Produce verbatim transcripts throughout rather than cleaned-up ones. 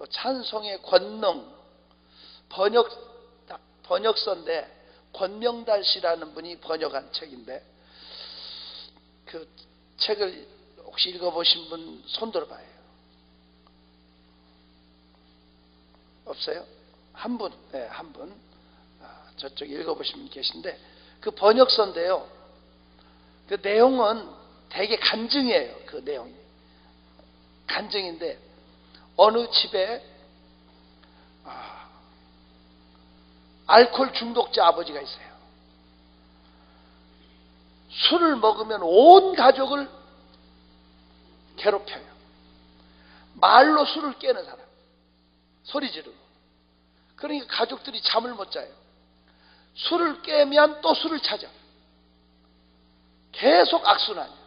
뭐 찬송의 권능, 번역, 번역서인데 권명달 씨라는 분이 번역한 책인데 그 책을 혹시 읽어보신 분 손 들어봐요. 없어요? 한 분, 네, 한 분. 아, 저쪽 읽어보신 분 계신데 그 번역서인데요. 그 내용은 되게 간증이에요. 그 내용이. 간증인데 어느 집에 아, 알코올 중독자 아버지가 있어요. 술을 먹으면 온 가족을 괴롭혀요. 말로 술을 깨는 사람. 소리 지르고. 그러니까 가족들이 잠을 못 자요. 술을 깨면 또 술을 찾아. 계속 악순환이야.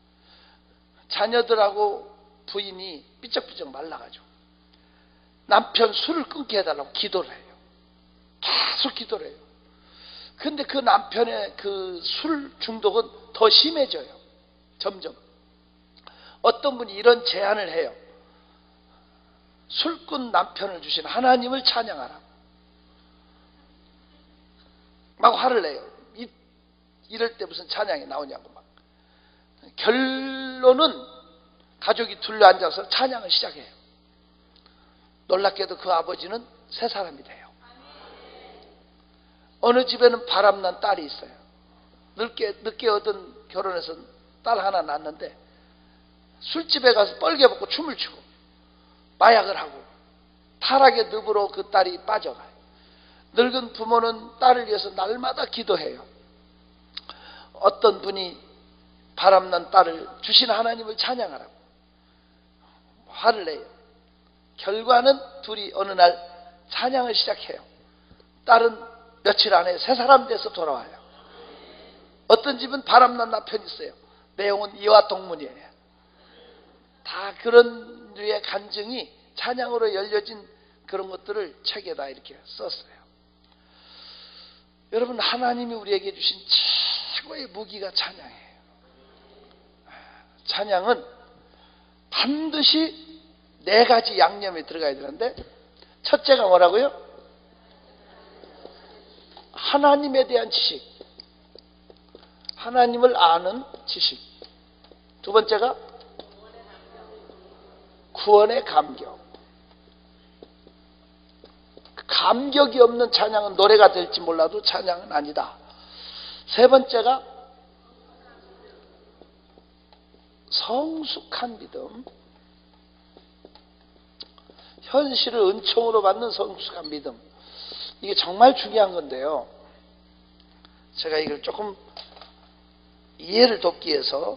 자녀들하고 부인이 삐쩍삐쩍 말라가지고 남편 술을 끊게 해달라고 기도를 해요. 계속 기도를 해요. 근데 그 남편의 그 술 중독은 더 심해져요. 점점. 어떤 분이 이런 제안을 해요. 술꾼 남편을 주신 하나님을 찬양하라. 막 화를 내요. 이, 이럴 때 무슨 찬양이 나오냐고 막. 결론은 가족이 둘러앉아서 찬양을 시작해요. 놀랍게도 그 아버지는 세 사람이 돼요. 어느 집에는 바람난 딸이 있어요. 늦게, 늦게 얻은 결혼해서 딸 하나 낳았는데 술집에 가서 뻘개 벗고 춤을 추고 마약을 하고 타락의 늪으로 그 딸이 빠져가요. 늙은 부모는 딸을 위해서 날마다 기도해요. 어떤 분이 바람난 딸을 주신 하나님을 찬양하라고 화를 내요. 결과는 둘이 어느 날 찬양을 시작해요. 딸은 며칠 안에 새 사람 돼서 돌아와요. 어떤 집은 바람난 남편이 있어요. 내용은 이와 동문이에요. 다 그런 류의 간증이 찬양으로 열려진 그런 것들을 책에다 이렇게 썼어요. 여러분, 하나님이 우리에게 주신 최고의 무기가 찬양이에요. 찬양은 반드시 네 가지 양념이 들어가야 되는데 첫째가 뭐라고요? 하나님에 대한 지식, 하나님을 아는 지식. 두 번째가 구원의 감격. 감격이 없는 찬양은 노래가 될지 몰라도 찬양은 아니다. 세 번째가 성숙한 믿음. 현실을 은총으로 받는 성숙한 믿음. 이게 정말 중요한 건데요. 제가 이걸 조금 이해를 돕기 위해서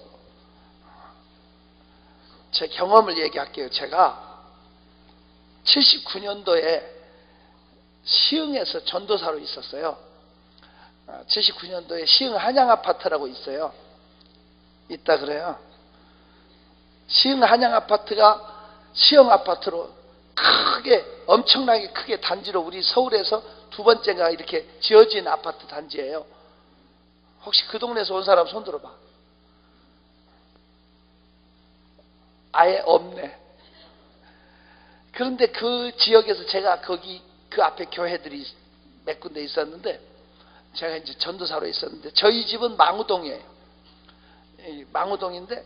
제 경험을 얘기할게요. 제가 칠십구 년도에 시흥에서 전도사로 있었어요. 칠십구 년도에 시흥 한양아파트라고 있어요. 있다 그래요. 시흥 한양아파트가 시흥아파트로 크게, 엄청나게 크게 단지로 우리 서울에서 두 번째가 이렇게 지어진 아파트 단지예요. 혹시 그 동네에서 온 사람 손 들어봐. 아예 없네. 그런데 그 지역에서 제가 거기 그 앞에 교회들이 몇 군데 있었는데 제가 이제 전도사로 있었는데 저희 집은 망우동이에요. 망우동인데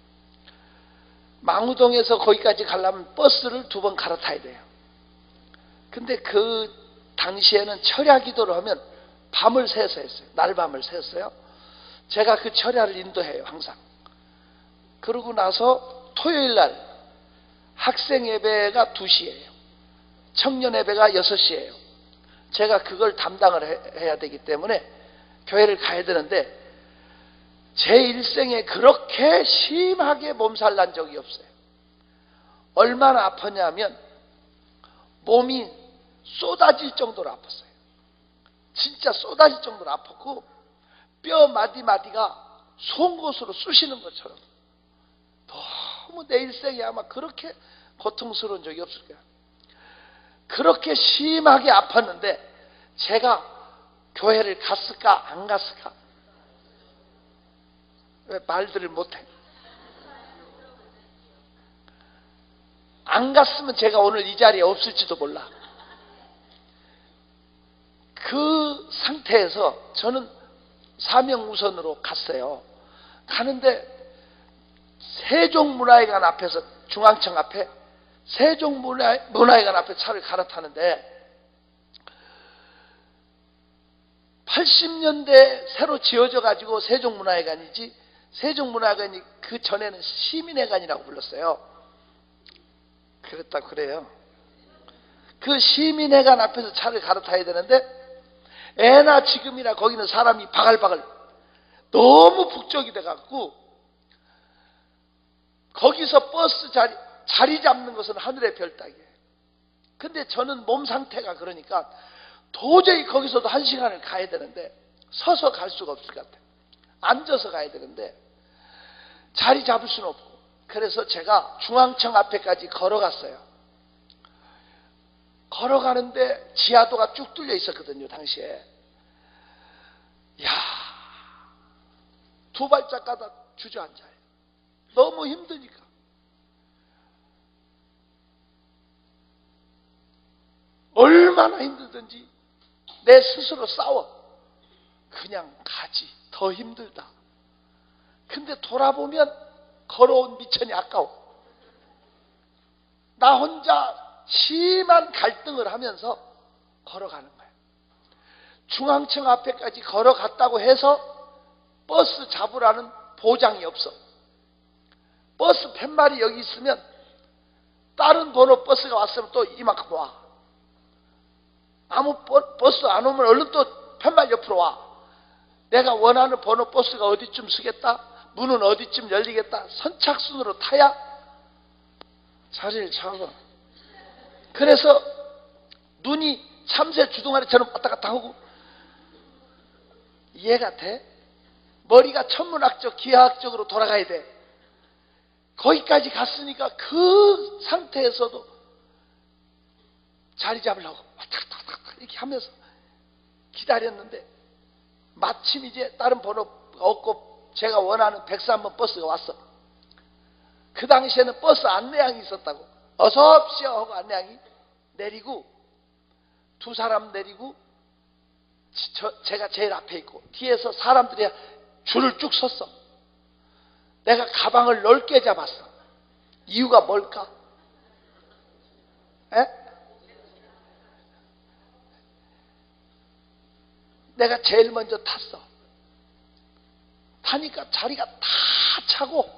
망우동에서 거기까지 가려면 버스를 두 번 갈아타야 돼요. 근데 그 당시에는 철야 기도를 하면 밤을 새서 했어요. 날밤을 새었어요. 제가 그 철야를 인도해요. 항상. 그러고 나서 토요일 날 학생 예배가 두 시예요. 청년 예배가 여섯 시예요. 제가 그걸 담당을 해, 해야 되기 때문에 교회를 가야 되는데 제 일생에 그렇게 심하게 몸살 난 적이 없어요. 얼마나 아팠냐면 몸이 쏟아질 정도로 아팠어요. 진짜 쏟아질 정도로 아팠고 뼈 마디마디가 송곳으로 쑤시는 것처럼 너무 내 일생에 아마 그렇게 고통스러운 적이 없을 거야. 그렇게 심하게 아팠는데 제가 교회를 갔을까 안 갔을까? 왜 말들을 못해? 안 갔으면 제가 오늘 이 자리에 없을지도 몰라. 그 상태에서 저는 사명우선으로 갔어요. 가는데 세종문화회관 앞에서, 중앙청 앞에 세종문화회관 앞에 차를 갈아타는데 팔십 년대 새로 지어져 가지고 세종문화회관이지, 세종문화회관이 그 전에는 시민회관이라고 불렀어요. 그랬다 그래요. 그 시민회관 앞에서 차를 갈아타야 되는데 애나 지금이나 거기는 사람이 바글바글 너무 북적이 돼갖고 거기서 버스 자리, 자리 잡는 것은 하늘의 별 따기예요. 근데 저는 몸 상태가 그러니까 도저히 거기서도 한 시간을 가야 되는데 서서 갈 수가 없을 것 같아요. 앉아서 가야 되는데 자리 잡을 수는 없고, 그래서 제가 중앙청 앞에까지 걸어갔어요. 걸어가는데 지하도가 쭉 뚫려 있었거든요, 당시에. 이야, 두 발짝 가다 주저앉아요. 너무 힘드니까. 얼마나 힘들든지 내 스스로 싸워. 그냥 가지. 더 힘들다. 근데 돌아보면 걸어온 미천이 아까워. 나 혼자 심한 갈등을 하면서 걸어가는 거예요. 중앙청 앞에까지 걸어갔다고 해서 버스 잡으라는 보장이 없어. 버스 팻말이 여기 있으면 다른 번호 버스가 왔으면 또 이만큼 와. 아무 버스 안 오면 얼른 또 팻말 옆으로 와. 내가 원하는 번호 버스가 어디쯤 서겠다, 문은 어디쯤 열리겠다, 선착순으로 타야 자리를 잡아. 그래서 눈이 참새 주둥아리처럼 왔다 갔다 하고, 이해가 돼? 머리가 천문학적 기하학적으로 돌아가야 돼. 거기까지 갔으니까 그 상태에서도 자리 잡으려고 왔다 갔다 왔다 갔다 이렇게 하면서 기다렸는데 마침 이제 다른 번호가 없고 제가 원하는 백삼 번 버스가 왔어. 그 당시에는 버스 안내양이 있었다고. 어서 오십시오 하고 안내양이 내리고, 두 사람 내리고 저, 제가 제일 앞에 있고 뒤에서 사람들이 줄을 쭉 섰어. 내가 가방을 넓게 잡았어. 이유가 뭘까? 에? 내가 제일 먼저 탔어. 타니까 자리가 다 차고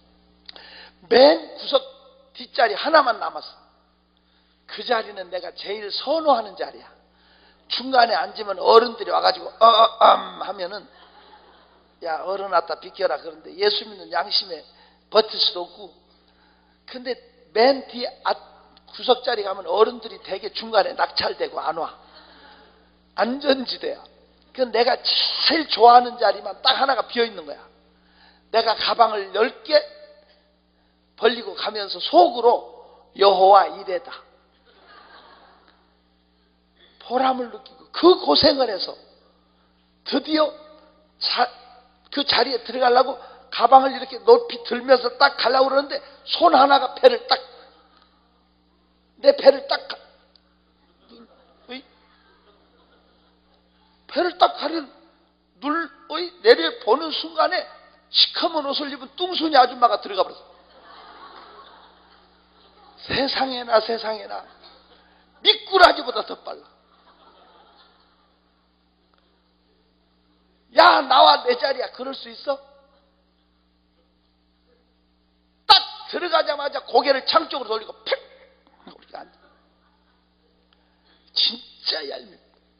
맨 구석 뒷자리 하나만 남았어. 그 자리는 내가 제일 선호하는 자리야. 중간에 앉으면 어른들이 와가지고 어, 어, 음 하면은 야 어른 왔다 비켜라. 그런데 예수 믿는 양심에 버틸 수도 없고, 근데 맨 뒤 구석자리 가면 어른들이 되게 중간에 낙찰되고 안 와. 안전지대야. 그 내가 제일 좋아하는 자리만 딱 하나가 비어있는 거야. 내가 가방을 넓게 벌리고 가면서 속으로 여호와 이레다 보람을 느끼고 그 고생을 해서 드디어 자, 그 자리에 들어가려고 가방을 이렇게 높이 들면서 딱 가려고 그러는데 손 하나가 배를 딱, 내 배를 딱 어이? 배를 딱 가려 눌 어이? 내려보는 순간에 시커먼 옷을 입은 뚱순이 아줌마가 들어가 버렸어. 세상에나 세상에나 미꾸라지보다 더 빨라. 야 나와 내 자리야. 그럴 수 있어? 딱 들어가자마자 고개를 창 쪽으로 돌리고 팩! 우리가 앉아. 진짜 얄밉다.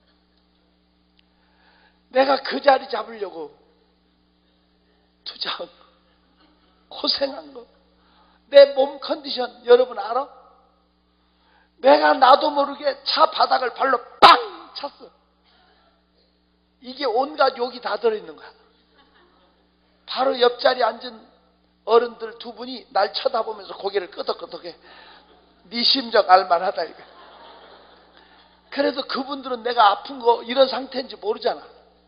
내가 그 자리 잡으려고 투자한 거, 고생한 거, 내 몸 컨디션 여러분 알아? 내가 나도 모르게 차 바닥을 발로 빵 찼어. 이게 온갖 욕이 다 들어있는 거야. 바로 옆자리에 앉은 어른들 두 분이 날 쳐다보면서 고개를 끄덕끄덕해. 네 심정 알만하다 이거. 그래도 그분들은 내가 아픈 거 이런 상태인지 모르잖아.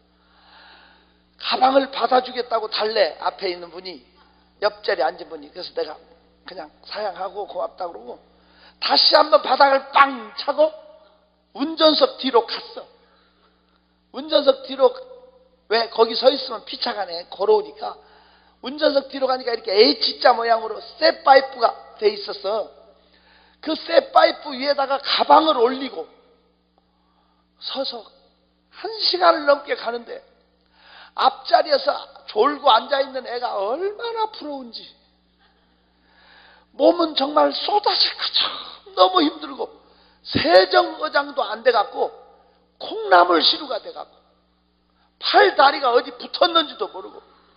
가방을 받아주겠다고 달래. 앞에 있는 분이, 옆자리에 앉은 분이. 그래서 내가 그냥 사양하고 고맙다 그러고 다시 한번 바닥을 빵 차고 운전석 뒤로 갔어. 운전석 뒤로, 왜 거기 서 있으면 피차가네, 걸어오니까. 운전석 뒤로 가니까 이렇게 H자 모양으로 쇠 파이프가 돼 있었어. 그 쇠 파이프 위에다가 가방을 올리고 서서 한 시간을 넘게 가는데 앞자리에서 졸고 앉아있는 애가 얼마나 부러운지. 몸은 정말 쏟아질 것처럼 너무 힘들고 세정어장도 안 돼갖고 콩나물 시루가 돼갖고 팔 다리가 어디 붙었는지도 모르고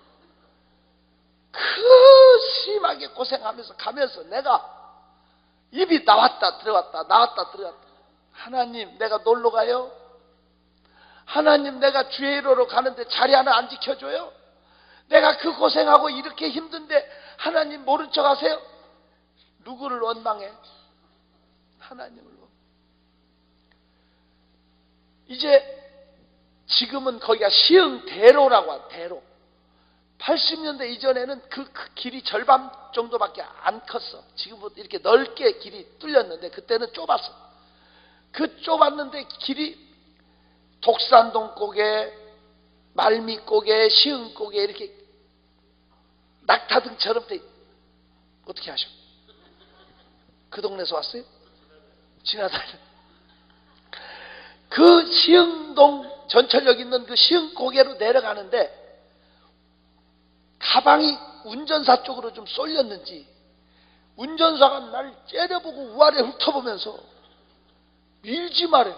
그 심하게 고생하면서 가면서 내가 입이 나왔다 들어갔다 나왔다 들어갔다. 하나님, 내가 놀러 가요? 하나님, 내가 주의 이로로 가는데 자리 하나 안 지켜줘요? 내가 그 고생하고 이렇게 힘든데 하나님 모른 척 하세요? 누구를 원망해? 하나님을 원망해. 이제 지금은 거기가 시흥대로라고 하죠. 대로. 팔십 년대 이전에는 그, 그 길이 절반 정도밖에 안 컸어. 지금부터 이렇게 넓게 길이 뚫렸는데 그때는 좁았어. 그 좁았는데 길이 독산동 고개, 말미 고개, 시흥 고개 이렇게 낙타등처럼 돼. 어떻게 하셔? 그 동네에서 왔어요? 지나다니. 그 시흥동 전철역 있는 그 시흥 고개로 내려가는데 가방이 운전사 쪽으로 좀 쏠렸는지 운전사가 날 째려보고 우아래 훑어보면서 밀지 말해.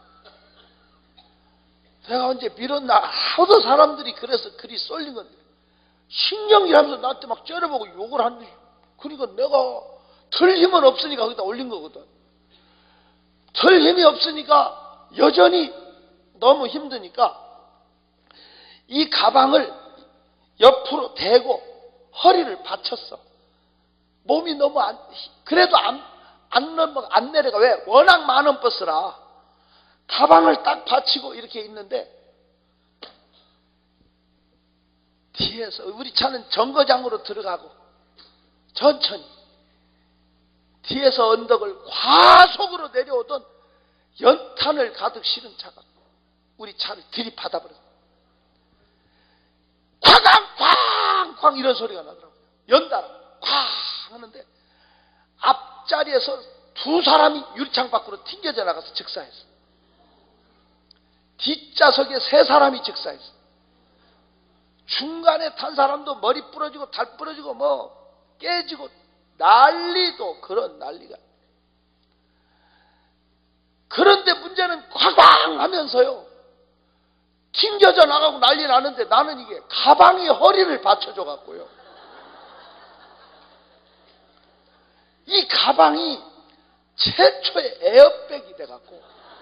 내가 언제 밀었나? 하도 사람들이 그래서 그리 쏠린 건데 신경질하면서 나한테 막 째려보고 욕을 하는데, 그러니까 내가 털 힘은 없으니까 거기다 올린 거거든. 털 힘이 없으니까 여전히 너무 힘드니까 이 가방을 옆으로 대고 허리를 받쳤어. 몸이 너무 안, 그래도 안, 안, 넘어, 안 내려가. 왜? 워낙 많은 버스라. 가방을 딱 받치고 이렇게 있는데 뒤에서 우리 차는 정거장으로 들어가고 천천히 뒤에서 언덕을 과속으로 내려오던 연탄을 가득 실은 차가 우리 차를 들이받아 버렸어. 쾅쾅 쾅 이런 소리가 나더라고요. 연달아 쾅 하는데 앞자리에서 두 사람이 유리창 밖으로 튕겨져 나가서 즉사했어. 뒷좌석에 세 사람이 즉사했어. 중간에 탄 사람도 머리 부러지고 달 부러지고 뭐 깨지고 난리도 그런 난리가. 그런데 문제는 쾅쾅 하면서요 튕겨져 나가고 난리 나는데 나는 이게 가방이 허리를 받쳐줘 갖고요 이 가방이 최초의 에어백이 돼 갖고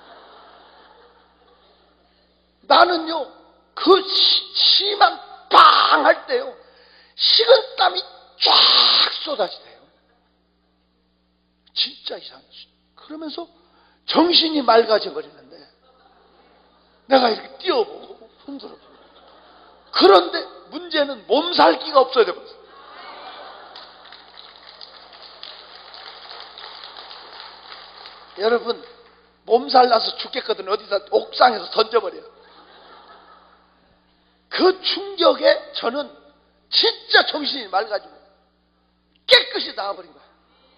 나는요 그 시, 심한 빵 할 때요 식은땀이 쫙 쏟아지대요. 진짜 이상하지. 그러면서 정신이 맑아져 버리는데 내가 이렇게 뛰어보고 흔들어보고 그런데 문제는 몸살기가 없어야 되거든. 여러분 몸살 나서 죽겠거든. 어디다 옥상에서 던져버려요. 그 충격에 저는 진짜 정신이 맑아지고 깨끗이 나와버린 거예요.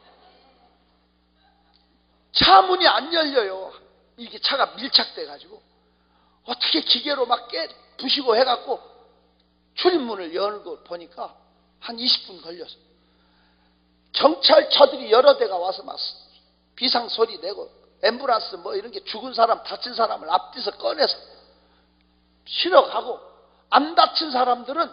차 문이 안 열려요. 이게 차가 밀착돼가지고 어떻게 기계로 막 깨 부시고 해갖고 출입문을 열고 보니까 한 이십 분 걸렸어. 경찰차들이 여러 대가 와서 막 비상 소리 내고 앰뷸런스 뭐 이런 게 죽은 사람 다친 사람을 앞뒤에서 꺼내서 실어가고 안 다친 사람들은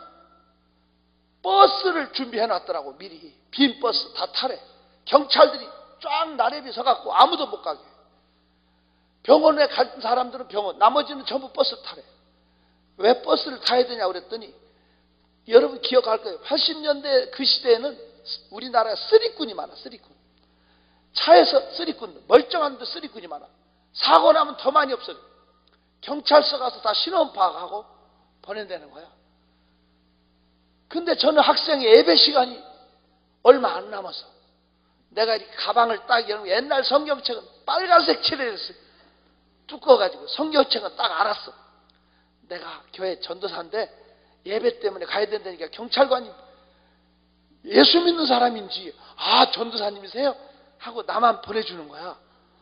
버스를 준비해 놨더라고. 미리 빈 버스 다 타래. 경찰들이 쫙 나래비 서갖고 아무도 못 가게. 병원에 간 사람들은 병원, 나머지는 전부 버스 타래. 왜 버스를 타야 되냐 그랬더니 여러분 기억할 거예요. 팔십 년대 그 시대에는 우리나라에 쓰리꾼이 많아. 쓰리꾼. 차에서 쓰리꾼, 멀쩡한데 쓰리꾼이 많아. 사고 나면 더 많이 없어져. 경찰서 가서 다 신원 파악하고 보낸다는 거야. 근데 저는 학생의 예배 시간이 얼마 안 남아서 내가 이렇게 가방을 딱 열면 옛날 성경책은 빨간색 칠을 했어요. 두꺼워가지고 성경책은 딱 알았어. 내가 교회 전도사인데 예배 때문에 가야 된다니까 경찰관이 예수 믿는 사람인지 아 전도사님이세요? 하고 나만 보내주는 거야.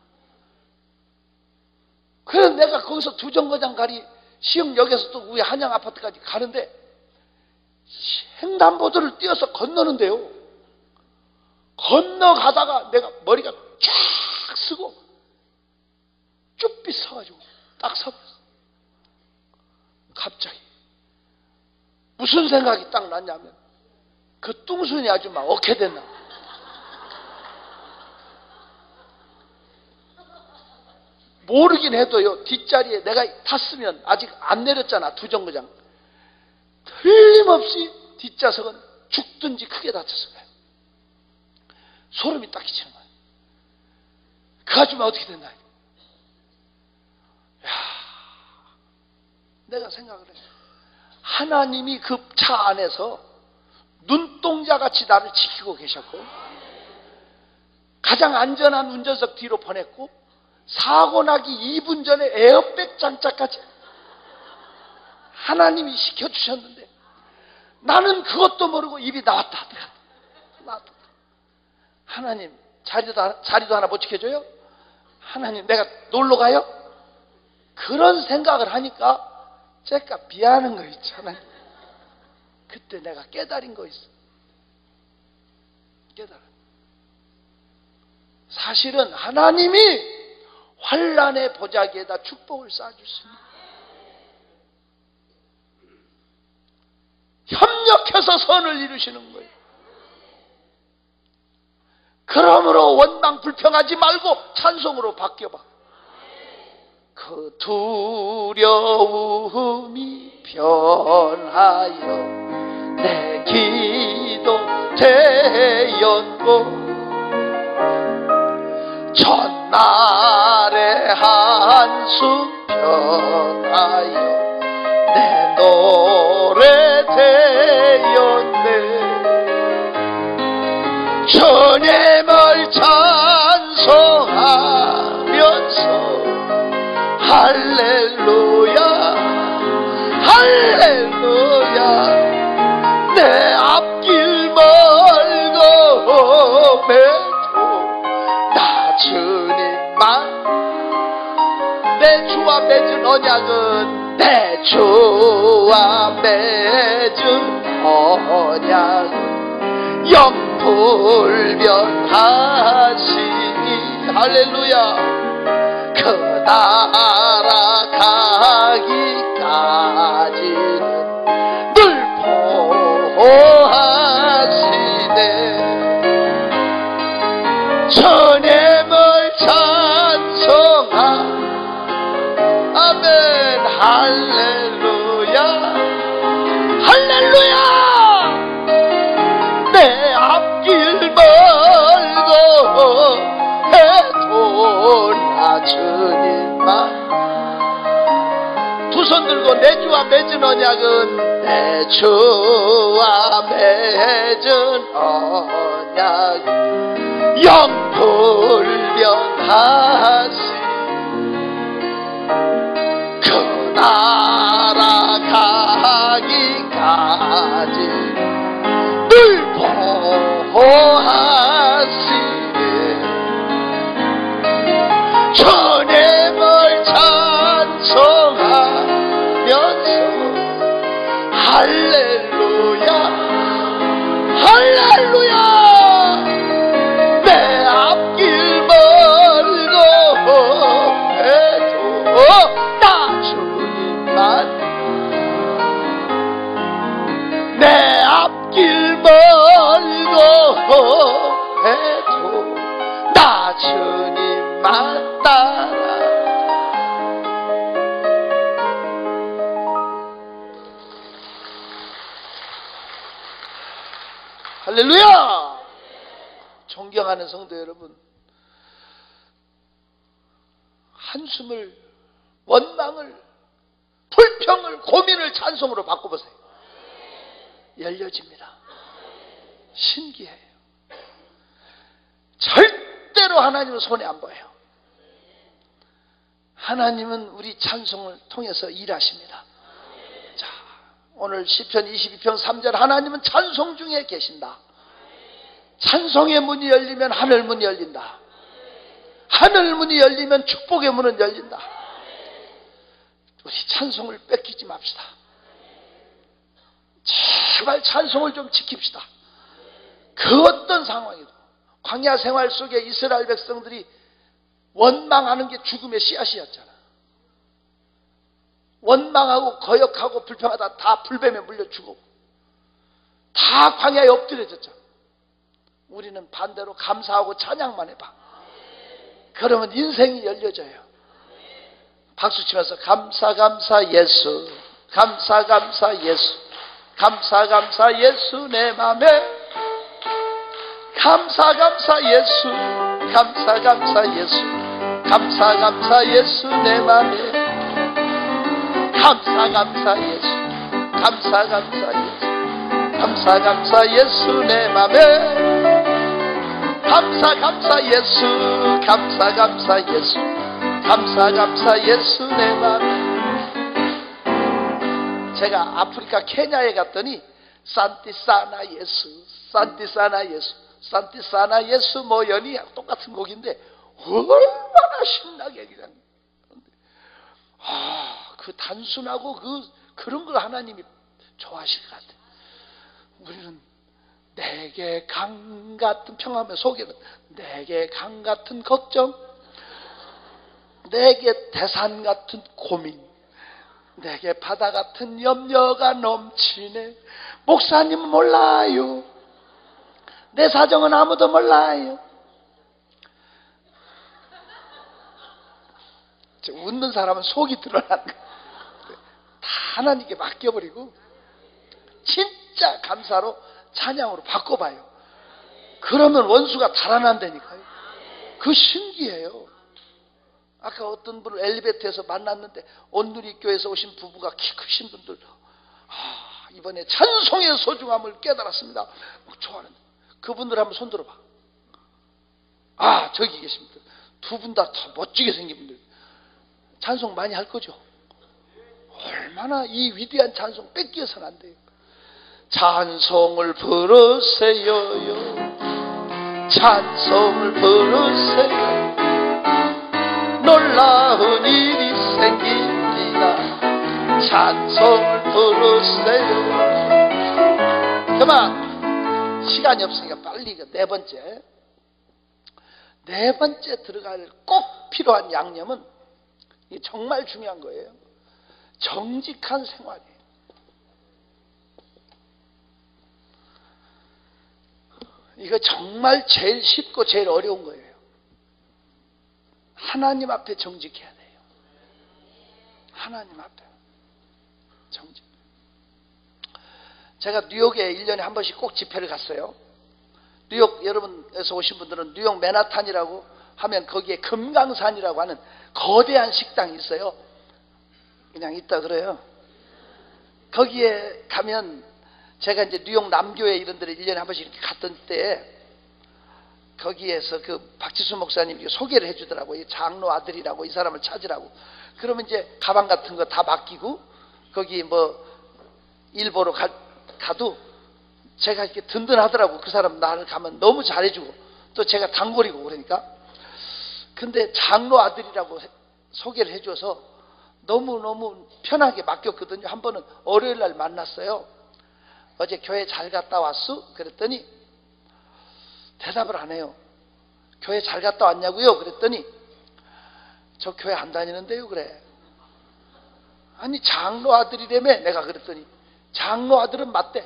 그래서 내가 거기서 두 정거장 가리 시흥역에서 또 위에 한양 아파트까지 가는데 횡단보도를 띄어서 건너는데요. 건너가다가 내가 머리가 쫙 쓰고 쭈삣 서가지고 딱 서버렸어. 갑자기 무슨 생각이 딱 났냐면 그 뚱순이 아줌마 어떻게 됐나. 모르긴 해도요 뒷자리에 내가 탔으면 아직 안 내렸잖아. 두 정거장 틀림없이 뒷좌석은 죽든지 크게 다쳤을 거예요. 소름이 딱 끼치는 거예요. 그 아줌마 어떻게 됐나. 야, 내가 생각을 했어요. 하나님이 그 차 안에서 눈동자같이 나를 지키고 계셨고 가장 안전한 운전석 뒤로 보냈고 사고 나기 이 분 전에 에어백 장착까지 하나님이 시켜주셨는데 나는 그것도 모르고 입이 나왔다 나왔다. 하나님 자리도, 자리도 하나 못 지켜줘요? 하나님 내가 놀러 가요? 그런 생각을 하니까 제가 미안한 거 있잖아요. 그때 내가 깨달은 거 있어. 깨달아. 사실은 하나님이 환난의 보자기에다 축복을 쌓아주십니다. 협력해서 선을 이루시는 거예요. 그러므로 원망 불평하지 말고 찬송으로 바뀌어봐. 그 두려움이 변하여 내 기도 되었고 전날의 한숨 변하여 내 노래 되었네. 주님을 찬송하면서 할렐루야 할렐루야 내 앞길 멀고 매도 나 주님만 내 주와 맺은 언약은 내 주와 맺은 언약은 영불변하시니 할렐루야 그 나라 가기까지는 늘 보호하시네. 주님을 찬송하 아멘 할렐루야 할렐루야 내 앞길 멀고 해도 나 주님만 두 손 들고 내 주와 맺은 언약은 내 주와 맺은 언약은 영불변하시 그 나라 가기까지 늘 보호하시네. 주님을 찬송하면서 할렐루야 할렐루야 내 앞길 멀고 해도 나 주님만 내 앞길 멀고 해도 나 주님만 따라 할렐루야. 존경하는 성도 여러분, 한숨을 원망을 불평을 고민을 찬송으로 바꿔보세요. 열려집니다. 신기해요. 절대로 하나님은 손해 안 봐요. 하나님은 우리 찬송을 통해서 일하십니다. 자, 오늘 시편 이십이 편 삼 절, 하나님은 찬송 중에 계신다. 찬송의 문이 열리면 하늘 문이 열린다. 하늘 문이 열리면 축복의 문은 열린다. 우리 찬송을 뺏기지 맙시다. 제발 찬송을 좀 지킵시다. 그 어떤 상황에도. 광야 생활 속에 이스라엘 백성들이 원망하는 게 죽음의 씨앗이었잖아. 원망하고 거역하고 불평하다 다 불뱀에 물려 죽고 다 광야에 엎드려졌잖아. 우리는 반대로 감사하고 찬양만 해봐. 그러면 인생이 열려져요. 박수 치면서 감사 감사 예수, 감사 감사 예수, 감사 감사 예수 내 맘에, 감사 감사 예수, 감사 감사 예수, 감사 감사 예수 내 맘에, 감사 감사 예수, 감사 감사 예수, 감사 감사 예수 내 맘에, 감사 감사 예수, 감사 감사 예수, 감사 감사 예수 내 맘에. 제가 아프리카 케냐에 갔더니 산티사나 예수, 산티사나 예수, 산티사나 예수 모연이 똑같은 곡인데 얼마나 신나게 그냥. 아, 그 단순하고 그 그런 걸 하나님이 좋아하실 것 같아요. 우리는 내게 강 같은 평화의 속에는 내게 강 같은 걱정, 내게 대산 같은 고민, 내게 바다 같은 염려가 넘치네. 목사님은 몰라요. 내 사정은 아무도 몰라요. 웃는 사람은 속이 드러나는 거예요. 다 하나님께 맡겨버리고 진짜 감사로 찬양으로 바꿔봐요. 그러면 원수가 달아난다니까요. 그 신기해요. 아까 어떤 분을 엘리베이터에서 만났는데 온누리교회에서 오신 부부가 키 크신 분들, 아, 이번에 찬송의 소중함을 깨달았습니다. 막 좋아하는데 그분들 한번 손 들어봐. 아, 저기 계십니다. 두 분 다 멋지게 생긴 분들. 찬송 많이 할 거죠? 얼마나 이 위대한 찬송 뺏겨서는 안 돼요. 찬송을 부르세요요, 찬송을 부르세요. 놀라운 일이 생깁니다. 찬송을 부르세요. 그만, 시간이 없으니까 빨리 네 번째 네 번째 들어갈 꼭 필요한 양념은 이게 정말 중요한 거예요. 정직한 생활이에요. 이거 정말 제일 쉽고 제일 어려운 거예요. 하나님 앞에 정직해야 돼요. 하나님 앞에 정직. 제가 뉴욕에 일 년에 한 번씩 꼭 집회를 갔어요. 뉴욕, 여러분에서 오신 분들은 뉴욕 맨하탄이라고 하면 거기에 금강산이라고 하는 거대한 식당이 있어요. 그냥 있다 그래요. 거기에 가면 제가 이제 뉴욕 남교회 이런 데를 일 년에 한 번씩 이렇게 갔던 때에 거기에서 그 박지수 목사님이 소개를 해주더라고요. 장로 아들이라고, 이 사람을 찾으라고. 그러면 이제 가방 같은 거 다 맡기고 거기 뭐 일 보러 가, 가도 제가 이렇게 든든하더라고. 그 사람 나를 가면 너무 잘해주고 또 제가 단골이고 그러니까. 근데 장로 아들이라고 소개를 해줘서 너무너무 편하게 맡겼거든요. 한 번은 월요일 날 만났어요. 어제 교회 잘 갔다 왔어? 그랬더니 대답을 안 해요. 교회 잘 갔다 왔냐고요? 그랬더니 저 교회 안 다니는데요. 그래. 아니 장로 아들이라며. 내가 그랬더니 장로 아들은 맞대.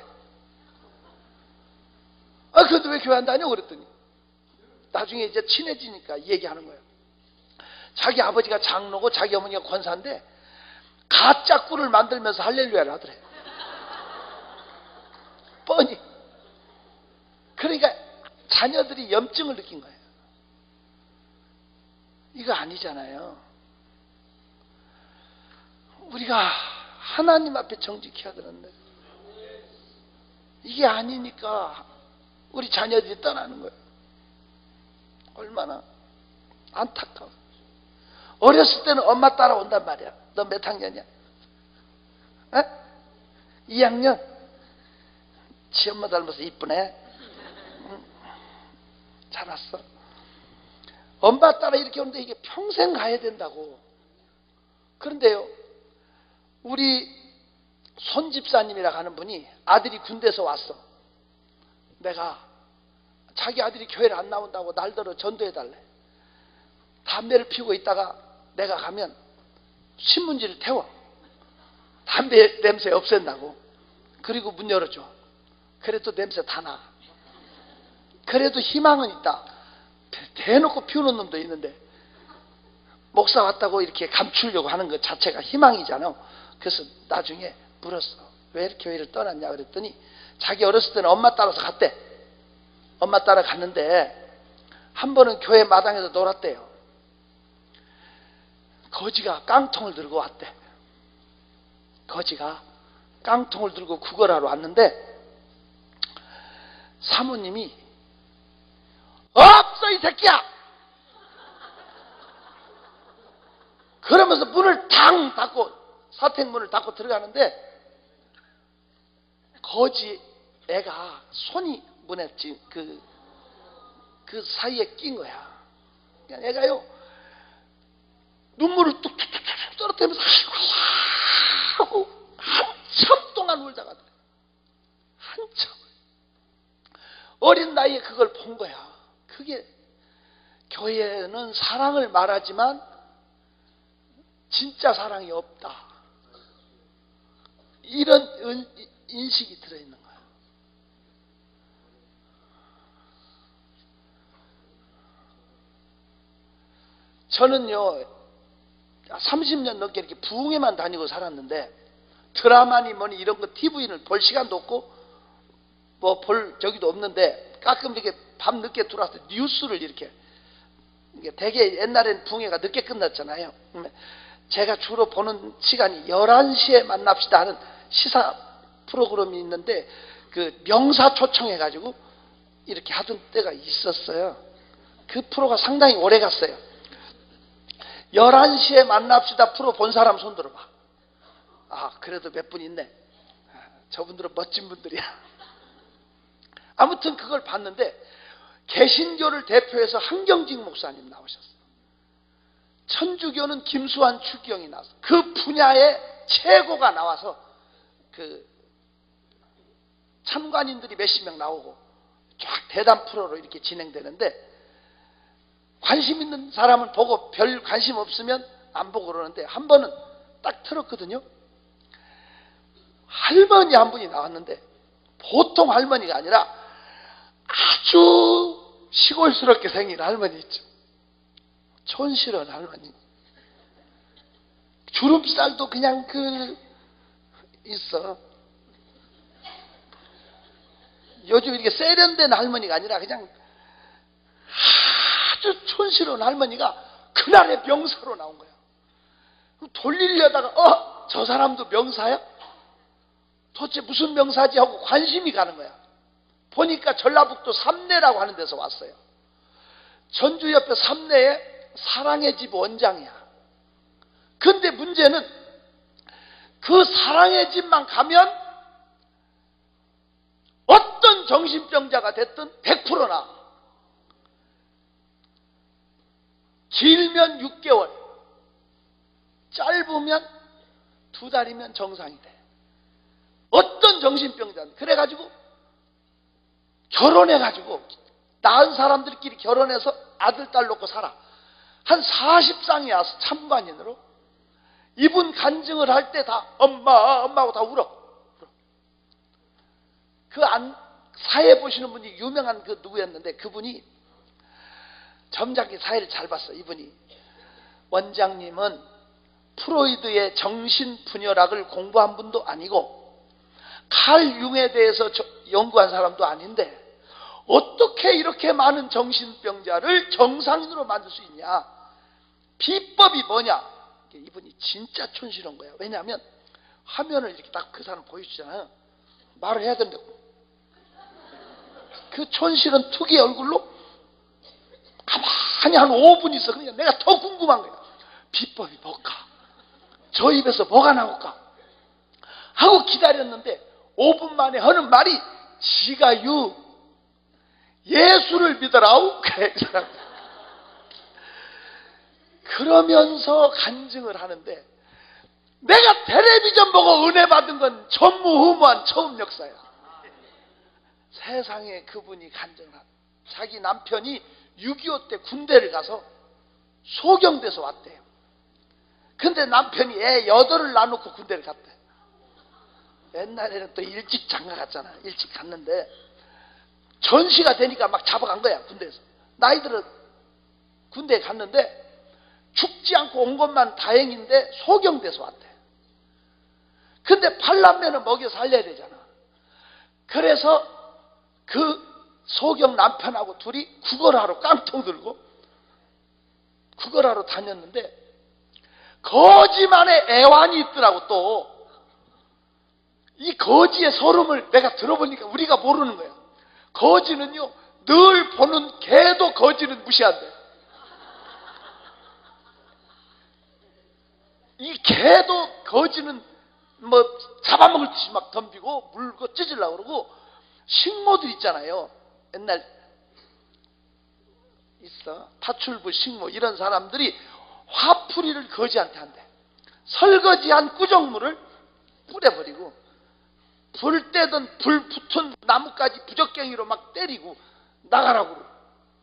아, 근데 왜 교회 안 다녀? 그랬더니 나중에 이제 친해지니까 얘기하는 거예요. 자기 아버지가 장로고 자기 어머니가 권사인데 가짜 꿀을 만들면서 할렐루야를 하더래. 뻔히. 그러니까 자녀들이 염증을 느낀 거예요. 이거 아니잖아요. 우리가 하나님 앞에 정직해야 되는데 이게 아니니까 우리 자녀들이 떠나는 거예요. 얼마나 안타까워. 어렸을 때는 엄마 따라온단 말이야. 너 몇 학년이야? 에? 이 학년? 지 엄마 닮아서 이쁘네. 응. 잘 왔어. 엄마 따라 이렇게 오는데 이게 평생 가야 된다고. 그런데요, 우리 손집사님이라고 하는 분이 아들이 군대에서 왔어. 내가 자기 아들이 교회를 안 나온다고 날더러 전도해달래. 담배를 피우고 있다가 내가 가면 신문지를 태워. 담배 냄새 없앤다고. 그리고 문 열어줘. 그래도 냄새 다 나. 그래도 희망은 있다. 대놓고 피우는 놈도 있는데 목사 왔다고 이렇게 감추려고 하는 것 자체가 희망이잖아. 그래서 나중에 물었어. 왜 이렇게 교회를 떠났냐 그랬더니 자기 어렸을 때는 엄마 따라서 갔대. 엄마 따라 갔는데 한 번은 교회 마당에서 놀았대요. 거지가 깡통을 들고 왔대. 거지가 깡통을 들고 구걸하러 왔는데 사모님이 없어 이 새끼야! 그러면서 문을 당 닫고 사택문을 닫고 들어가는데 거지 애가 손이 문에 찐, 그, 그 사이에 낀 거야. 그러니까 애가요 눈물을 뚝뚝뚝뚝 떨어뜨리면서 하고 한참 동안 울다가 한참 어린 나이에 그걸 본 거야. 그게 교회는 사랑을 말하지만 진짜 사랑이 없다. 이런 인식이 들어있는 거야. 저는요 삼십 년 넘게 이렇게 부흥회만 다니고 살았는데 드라마니 뭐니 이런 거 티비는 볼 시간도 없고 뭐 볼 저기도 없는데 가끔 이렇게 밤 늦게 들어와서 뉴스를 이렇게 되게 옛날엔 부흥회가 늦게 끝났잖아요. 제가 주로 보는 시간이 열한 시에 만납시다 하는 시사 프로그램이 있는데 그 명사 초청해가지고 이렇게 하던 때가 있었어요. 그 프로가 상당히 오래 갔어요. 열한 시에 만납시다 프로 본 사람 손 들어봐. 아, 그래도 몇 분 있네. 저분들은 멋진 분들이야. 아무튼 그걸 봤는데 개신교를 대표해서 한경직 목사님 나오셨어요. 천주교는 김수환 추기경이 나와서 그 분야의 최고가 나와서 그 참관인들이 몇십 명 나오고 쫙 대담 프로로 이렇게 진행되는데 관심 있는 사람은 보고 별 관심 없으면 안 보고 그러는데 한 번은 딱 틀었거든요. 할머니 한 분이 나왔는데 보통 할머니가 아니라 아주 시골스럽게 생긴 할머니 있죠. 촌스러운 할머니. 주름살도 그냥 그 있어. 요즘 이렇게 세련된 할머니가 아니라 그냥 아주 촌스러운 할머니가 그날의 명사로 나온 거야. 돌리려다가 어? 저 사람도 명사야? 도대체 무슨 명사지 하고 관심이 가는 거야. 보니까 전라북도 삼내라고 하는 데서 왔어요. 전주 옆에 삼내에 사랑의 집 원장이야. 근데 문제는 그 사랑의 집만 가면 어떤 정신병자가 됐든 백 퍼센트 나. 길면 육 개월, 짧으면 두 달이면 정상이 돼. 어떤 정신병자든. 그래가지고 결혼해가지고 낳은 사람들끼리 결혼해서 아들, 딸 놓고 살아. 한 사십 쌍이 와서 참관인으로 이분 간증을 할 때 다 엄마, 엄마하고 다 울어. 그 안, 사회 보시는 분이 유명한 그 누구였는데 그분이 점잖게 사회를 잘 봤어. 이분이 원장님은 프로이드의 정신분열학을 공부한 분도 아니고 칼 융에 대해서 연구한 사람도 아닌데 어떻게 이렇게 많은 정신병자를 정상인으로 만들 수 있냐? 비법이 뭐냐? 이분이 진짜 촌스러운 거야. 왜냐하면 화면을 이렇게 딱 그 사람 보여주잖아요. 말을 해야 되는데 그 촌스러운 투기 얼굴로 가만히 아니 한 오 분 있어. 그러니까 내가 더 궁금한 거야. 비법이 뭘까? 저 입에서 뭐가 나올까? 하고 기다렸는데 오 분 만에 하는 말이 지가 유 예수를 믿어라우. 그래, 이 사람. 그러면서 간증을 하는데 내가 텔레비전 보고 은혜 받은 건 전무후무한 처음 역사야. 세상에 그분이 간증을 하는 자기 남편이 육이오 때 군대를 가서 소경돼서 왔대요. 근데 남편이 애 여덟을 놔놓고 군대를 갔대. 옛날에는 또 일찍 장가 갔잖아. 일찍 갔는데 전시가 되니까 막 잡아간 거야. 군대에서. 나이들은 군대에 갔는데 죽지 않고 온 것만 다행인데 소경돼서 왔대. 근데 팔남매는 먹여 살려야 되잖아. 그래서 그 소경 남편하고 둘이 구걸하러 깡통 들고 구걸하러 다녔는데 거지만의 애환이 있더라고. 또 이 거지의 서름을 내가 들어보니까 우리가 모르는 거야. 거지는요 늘 보는 개도 거지는 무시한대. 이 개도 거지는 뭐 잡아먹을 듯이 막 덤비고 물고 찢으려고 그러고, 식모들 있잖아요. 옛날 있어 파출부 식모 이런 사람들이 화풀이를 거지한테 한대. 설거지한 꾸정물을 뿌려버리고 불 때든 불 붙은 나무까지 부적갱이로 막 때리고 나가라고 그러고.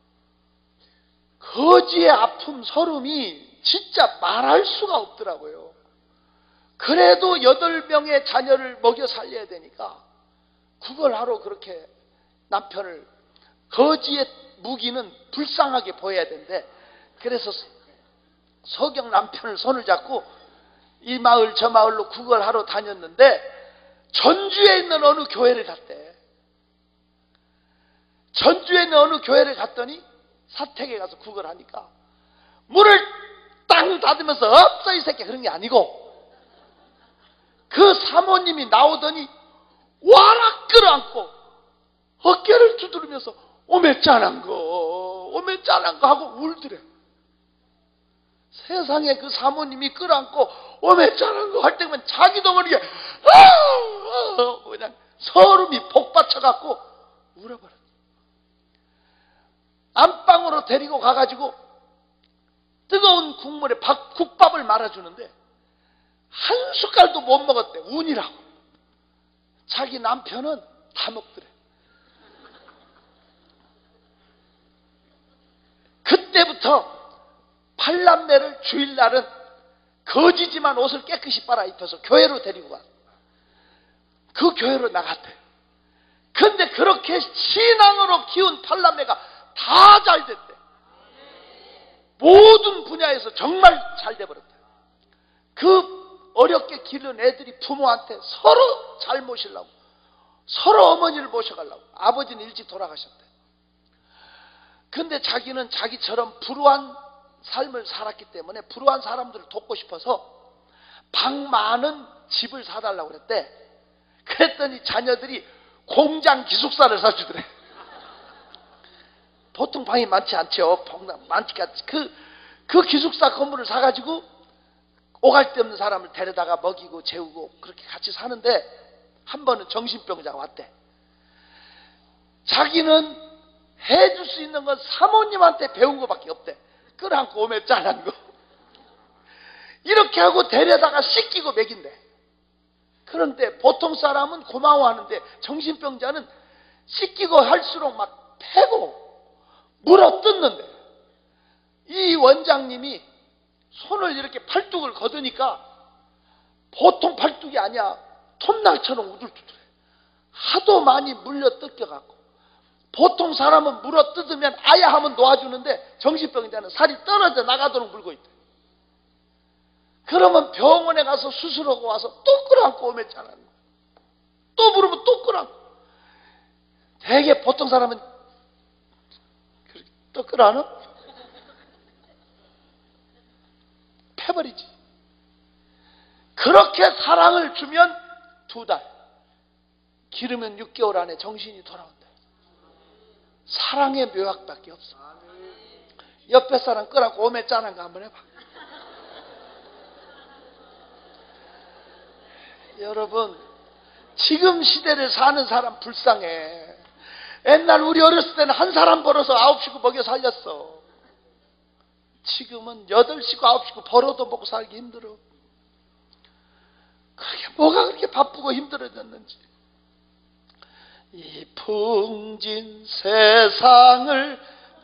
거지의 아픔 서름이 진짜 말할 수가 없더라고요. 그래도 여덟 명의 자녀를 먹여 살려야 되니까 그걸 하러 그렇게 남편을, 거지의 무기는 불쌍하게 보여야 된대. 그래서 서경 남편을 손을 잡고 이 마을 저 마을로 구걸하러 다녔는데 전주에 있는 어느 교회를 갔대. 전주에 있는 어느 교회를 갔더니 사택에 가서 구걸하니까 문을 땅 닫으면서 없어 이 새끼 그런 게 아니고 그 사모님이 나오더니 와락 끌어안고 어깨를 두드리면서 오메 짠한 거 오메 짠한 거 하고 울더래. 세상에 그 사모님이 끌어안고 오메 짠한 거 할 때면 자기도 모르게 아! 그냥 서름이 복받쳐갖고 울어버렸어. 안방으로 데리고 가가지고 뜨거운 국물에 밥, 국밥을 말아주는데 한 숟갈도 못 먹었대. 운이라고. 자기 남편은 다 먹더래. 그때부터 팔남매를 주일날은 거지지만 옷을 깨끗이 빨아 입혀서 교회로 데리고 가. 그 교회로 나갔대. 근데 그렇게 신앙으로 키운 팔남매가 다 잘 됐대. 모든 분야에서 정말 잘 돼버렸대. 그 어렵게 기른 애들이 부모한테 서로 잘 모시려고, 서로 어머니를 모셔가려고. 아버지는 일찍 돌아가셨대. 근데 자기는 자기처럼 불우한 삶을 살았기 때문에 불우한 사람들을 돕고 싶어서 방 많은 집을 사달라고 그랬대. 그랬더니 자녀들이 공장 기숙사를 사주더래. 보통 방이 많지 않죠. 많지가 그, 그 기숙사 건물을 사가지고 오갈 데 없는 사람을 데려다가 먹이고 재우고 그렇게 같이 사는데 한 번은 정신병자가 왔대. 자기는 해줄 수 있는 건 사모님한테 배운 것밖에 없대. 끌어안고 오메 짠한 거 이렇게 하고 데려다가 씻기고 먹인대. 그런데 보통 사람은 고마워하는데 정신병자는 씻기고 할수록 막 패고 물어 뜯는데 이 원장님이 손을 이렇게 팔뚝을 걷으니까 보통 팔뚝이 아니야. 톱날처럼 우둘투둘해. 하도 많이 물려 뜯겨갖고 보통 사람은 물어 뜯으면 아야 하면 놓아주는데 정신병자는 살이 떨어져 나가도록 물고 있대. 그러면 병원에 가서 수술하고 와서 또 끌어안고 오면 잖아. 또 부르면 또 끌어안고. 되게 보통 사람은 또 끌어안어? 패버리지. 그렇게 사랑을 주면 두 달, 기르면 육 개월 안에 정신이 돌아온다. 사랑의 묘약밖에 없어. 옆에 사람 끄라고 오메 짜는 거 한번 해봐. 여러분, 지금 시대를 사는 사람 불쌍해. 옛날 우리 어렸을 때는 한 사람 벌어서 아홉 식구 먹여 살렸어. 지금은 여덟 식구 아홉 식구 벌어도 먹고 살기 힘들어. 그게 뭐가 그렇게 바쁘고 힘들어졌는지. 이 풍진 세상을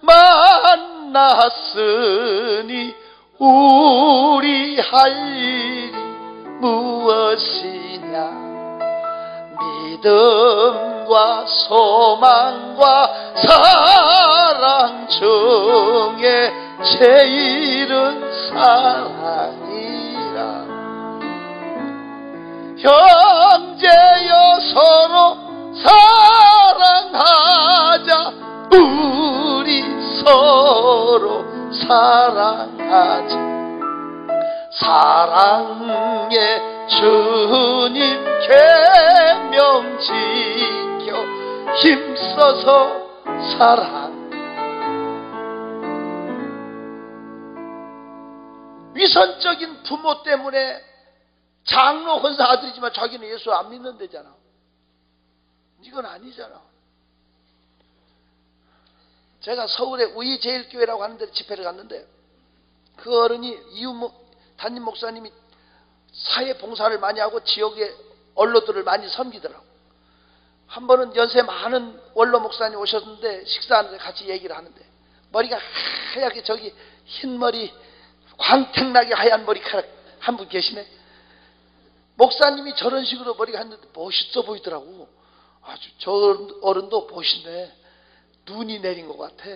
만났으니 우리 할 일이 무엇이냐. 믿음과 소망과 사랑 중에 제일은 사랑이라. 형제여 서로 사랑하자. 우리 서로 사랑하자. 사랑의 주님 계명 지켜 힘써서 사랑. 위선적인 부모 때문에 장로 권사 아들이지만 자기는 예수 안 믿는다잖아. 이건 아니잖아. 제가 서울에 우이제일교회라고 하는 데 집회를 갔는데 그 어른이 이웃 담임 목사님이 사회 봉사를 많이 하고 지역의 원로들을 많이 섬기더라고. 한 번은 연세 많은 원로 목사님 오셨는데 식사하는데 같이 얘기를 하는데 머리가 하얗게 저기 흰머리 광택나게 하얀 머리카락 한 분 계시네. 목사님이 저런 식으로 머리가 했는데 멋있어 보이더라고. 아주 저 어른도 멋있네. 눈이 내린 것 같아.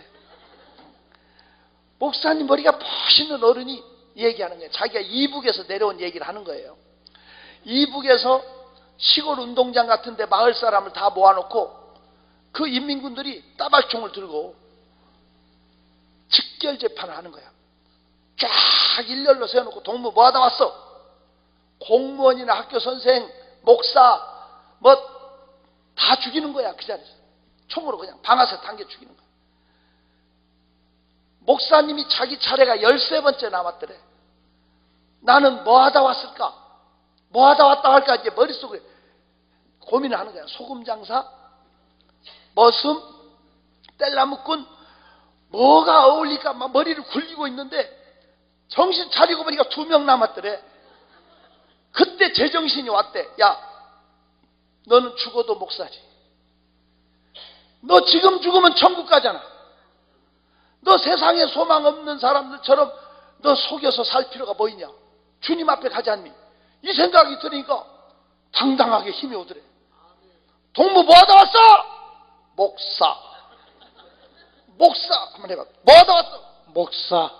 목사님 머리가 멋있는 어른이 얘기하는 거예요. 자기가 이북에서 내려온 얘기를 하는 거예요. 이북에서 시골 운동장 같은 데 마을 사람을 다 모아놓고 그 인민군들이 따발총을 들고 즉결 재판을 하는 거야. 쫙 일렬로 세워놓고 동무 뭐 하다 왔어? 공무원이나 학교 선생, 목사 뭐 다 죽이는 거야. 그 자리에서 총으로 그냥 방아쇠 당겨 죽이는 거야. 목사님이 자기 차례가 열세 번째 남았더래. 나는 뭐 하다 왔을까? 뭐 하다 왔다 할까? 이제 머릿속에 고민을 하는 거야. 소금 장사, 머슴, 뗄나무꾼, 뭐가 어울릴까? 막 머리를 굴리고 있는데 정신 차리고 보니까 두 명 남았더래. 그때 제정신이 왔대. 야, 너는 죽어도 목사지. 너 지금 죽으면 천국 가잖아. 너 세상에 소망 없는 사람들처럼 너 속여서 살 필요가 뭐 있냐. 주님 앞에 가지 않니? 이 생각이 들으니까 당당하게 힘이 오더래. 동무 뭐 하다 왔어? 목사. 목사. 한번 해봐. 뭐 하다 왔어? 목사.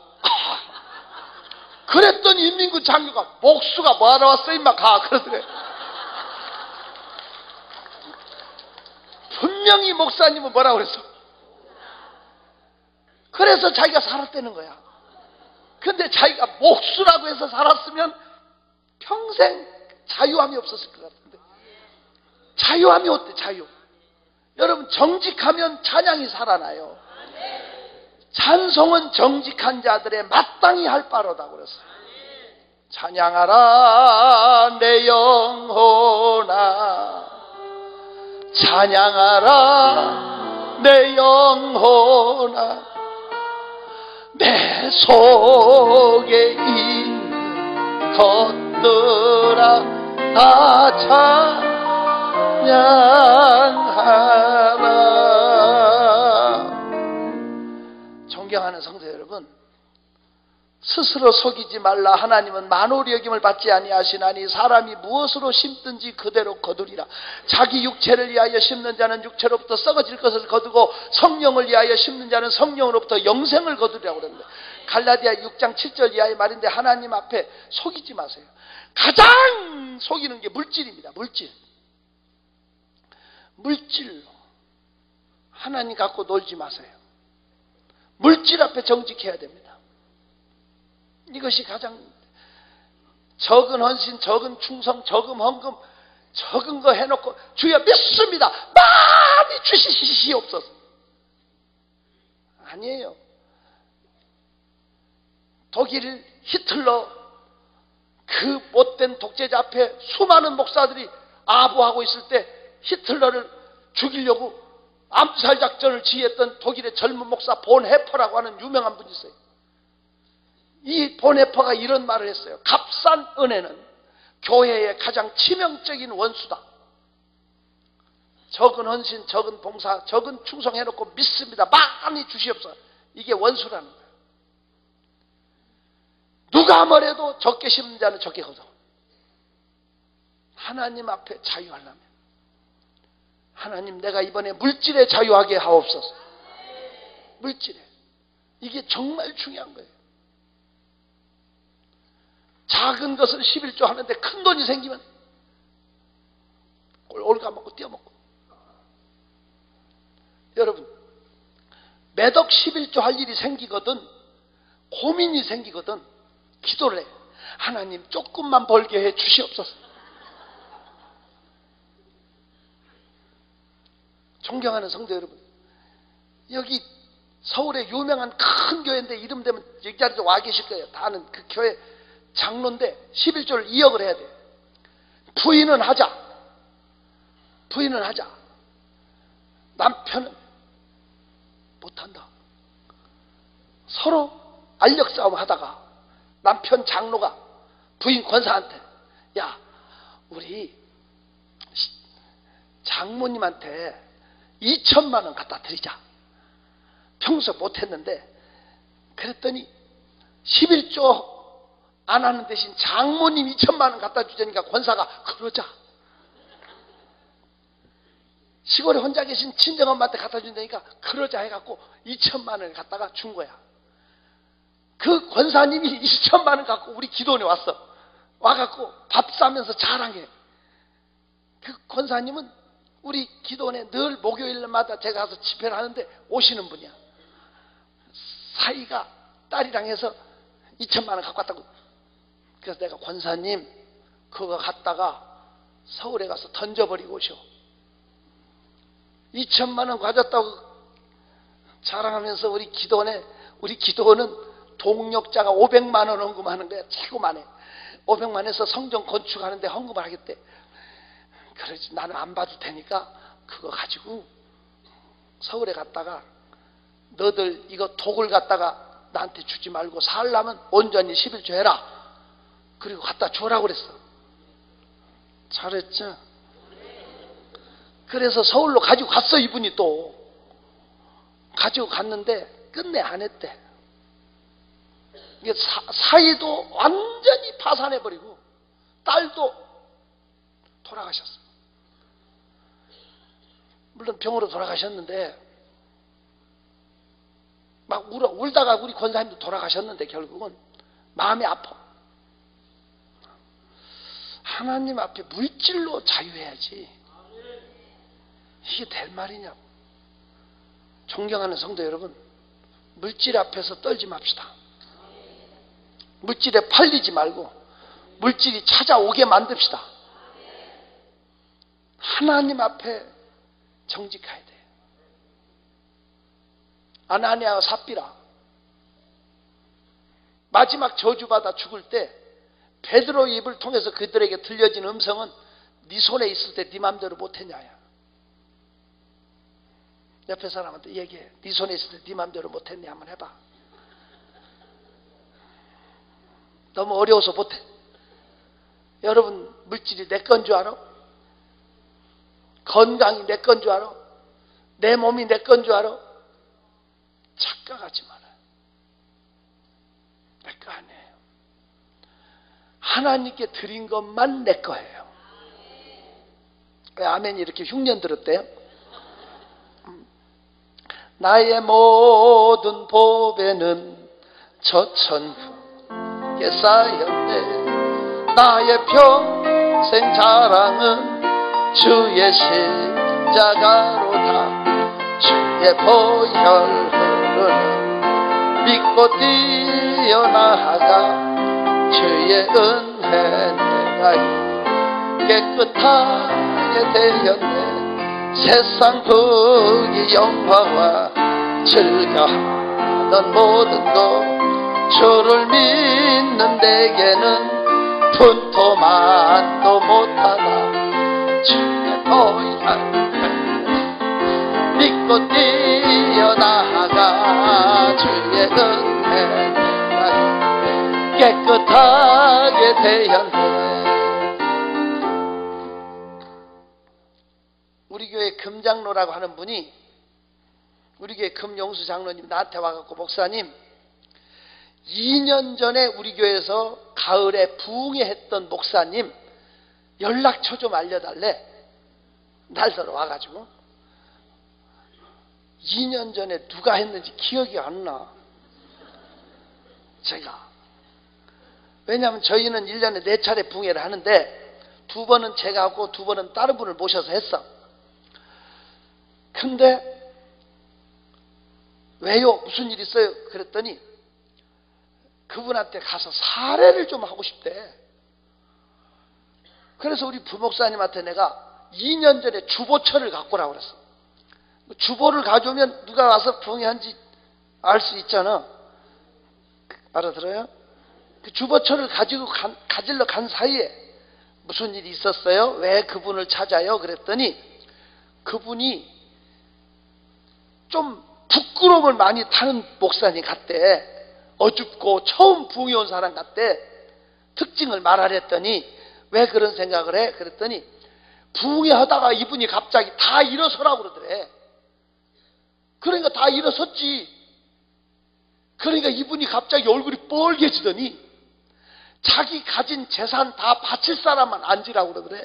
그랬더니 인민군 장교가 목수가 뭐 하러 왔어 임마 가 그러더래. 분명히 목사님은 뭐라고 그랬어? 그래서 자기가 살았다는 거야. 근데 자기가 목수라고 해서 살았으면 평생 자유함이 없었을 것 같은데. 자유함이 어때? 자유. 여러분, 정직하면 찬양이 살아나요. 찬송은 정직한 자들의 마땅히 할 바로다 그랬어요. 찬양하라 내 영혼아, 찬양하라 내 영혼아, 내 속에 있는 것들아 다 찬양하라. 존경하는 성도 여러분, 스스로 속이지 말라. 하나님은 만홀히 여김을 받지 아니하시나니 사람이 무엇으로 심든지 그대로 거두리라. 자기 육체를 위하여 심는 자는 육체로부터 썩어질 것을 거두고 성령을 위하여 심는 자는 성령으로부터 영생을 거두리라고 그러는데, 갈라디아 육 장 칠 절 이하의 말인데 하나님 앞에 속이지 마세요. 가장 속이는 게 물질입니다. 물질. 물질로 하나님 갖고 놀지 마세요. 물질 앞에 정직해야 됩니다. 이것이 가장 적은 헌신, 적은 충성, 적은 헌금, 적은 거 해놓고 주여 믿습니다. 많이 주시시옵소서. 아니에요. 독일 히틀러 그 못된 독재자 앞에 수많은 목사들이 아부하고 있을 때 히틀러를 죽이려고 암살 작전을 지휘했던 독일의 젊은 목사 본헤퍼라고 하는 유명한 분이 있어요. 이 본헤퍼가 이런 말을 했어요. 값싼 은혜는 교회의 가장 치명적인 원수다. 적은 헌신, 적은 봉사, 적은 충성해놓고 믿습니다. 많이 주시옵소서. 이게 원수라는 거예요. 누가 뭐래도 적게 심는 자는 적게 거둬. 하나님 앞에 자유하려면 하나님 내가 이번에 물질에 자유하게 하옵소서. 물질에. 이게 정말 중요한 거예요. 작은 것을 십일조 하는데 큰 돈이 생기면 올가먹고 띄어먹고. 여러분 매덕 십일조 할 일이 생기거든 고민이 생기거든 기도를 해. 하나님 조금만 벌게 해 주시옵소서. 존경하는 성도 여러분, 여기 서울의 유명한 큰 교회인데 이름 되면 여기 자리에 와 계실 거예요. 다 아는 그 교회 장로인데 십일조를 이억을 해야 돼. 부인은 하자. 부인은 하자. 남편은 못한다. 서로 알력 싸움 하다가 남편 장로가 부인 권사한테 야 우리 장모님한테 이천만 원 갖다 드리자. 평소 못했는데 그랬더니 십일조 안 하는 대신 장모님 이천만 원 갖다 주자니까 권사가 그러자. 시골에 혼자 계신 친정엄마한테 갖다 준다니까 그러자 해갖고 이천만 원을 갖다가 준 거야. 그 권사님이 이천만 원 갖고 우리 기도원에 왔어. 와갖고 밥 싸면서 자랑해. 그 권사님은 우리 기도원에 늘 목요일마다 제가 가서 집회를 하는데 오시는 분이야. 사이가 딸이랑 해서 이천만 원 갖고 왔다고. 그래서 내가 권사님 그거 갖다가 서울에 가서 던져버리고 오셔. 이천만 원 가졌다고 자랑하면서 우리 기도원에 우리 기도원은 동력자가 오백만 원 헌금하는 거야. 최고 많네. 오백만 원에서 성전 건축하는데 헌금을 하겠대. 그러지 나는 안 봐도 되니까 그거 가지고 서울에 갔다가 너들 이거 독을 갖다가 나한테 주지 말고 살려면 온전히 십일조 해라. 그리고 갖다 줘라고 그랬어. 잘했죠? 그래서 서울로 가지고 갔어. 이분이 또 가지고 갔는데 끝내 안 했대. 이게 사, 사이도 완전히 파산해버리고 딸도 돌아가셨어. 물론 병으로 돌아가셨는데 막 울어, 울다가 우리 권사님도 돌아가셨는데 결국은 마음이 아파. 하나님 앞에 물질로 자유해야지 이게 될 말이냐고. 존경하는 성도 여러분, 물질 앞에서 떨지 맙시다. 물질에 팔리지 말고 물질이 찾아오게 만듭시다. 하나님 앞에 정직해야 돼. 아나니아와 삽비라 마지막 저주받아 죽을 때 베드로의 입을 통해서 그들에게 들려진 음성은 네 손에 있을 때 네 맘대로 못했냐야. 옆에 사람한테 얘기해. 네 손에 있을 때 네 맘대로 못했냐 한번 해봐. 너무 어려워서 못해. 여러분 물질이 내 건 줄 알아? 건강이 내 건 줄 알아? 내 몸이 내 건 줄 알아? 착각하지 마라. 내 거 아니에요. 하나님께 드린 것만 내 거예요. 왜 아멘이 이렇게 흉년 들었대요? 나의 모든 보배는 저 천국에 쌓였네. 나의 평생 자랑은 주의 십자가로다. 주의 보혈 흐르는 믿고 뛰어나가 주의 은혜 내가 깨끗하게 되었네. 세상 부귀 영화와 즐겨하던 모든 것 주를 믿는 내게는 분토만도 못하다. 주의 보혈 믿고 뛰어나가 주의 은혜 깨끗하게 대연해. 우리 교회 금장로라고 하는 분이, 우리 교회 금용수 장로님 나한테 와갖고, 목사님 이 년 전에 우리 교회에서 가을에 부흥회 했던 목사님 연락처 좀 알려달래. 날더러 와가지고 이 년 전에 누가 했는지 기억이 안 나. 제가 왜냐하면 저희는 일 년에 네 차례 부흥회를 하는데 두 번은 제가 하고 두 번은 다른 분을 모셔서 했어. 근데 왜요? 무슨 일 있어요? 그랬더니 그분한테 가서 사례를 좀 하고 싶대. 그래서 우리 부목사님한테 내가 이 년 전에 주보처를 갖고 오라고 그랬어. 주보를 가져오면 누가 와서 부흥회한지 알 수 있잖아. 알아들어요? 그 주보처를 가지고 간, 가지러 간 사이에 무슨 일이 있었어요? 왜 그분을 찾아요? 그랬더니 그분이 좀 부끄러움을 많이 타는 목사님 같대. 어줍고 처음 부흥회 온 사람 같대. 특징을 말하랬더니 왜 그런 생각을 해? 그랬더니 부흥회 하다가 이분이 갑자기 다 일어서라고 그러더래. 그러니까 다 일어섰지. 그러니까 이분이 갑자기 얼굴이 뻘개지더니 자기 가진 재산 다 바칠 사람만 앉으라고 그러더래.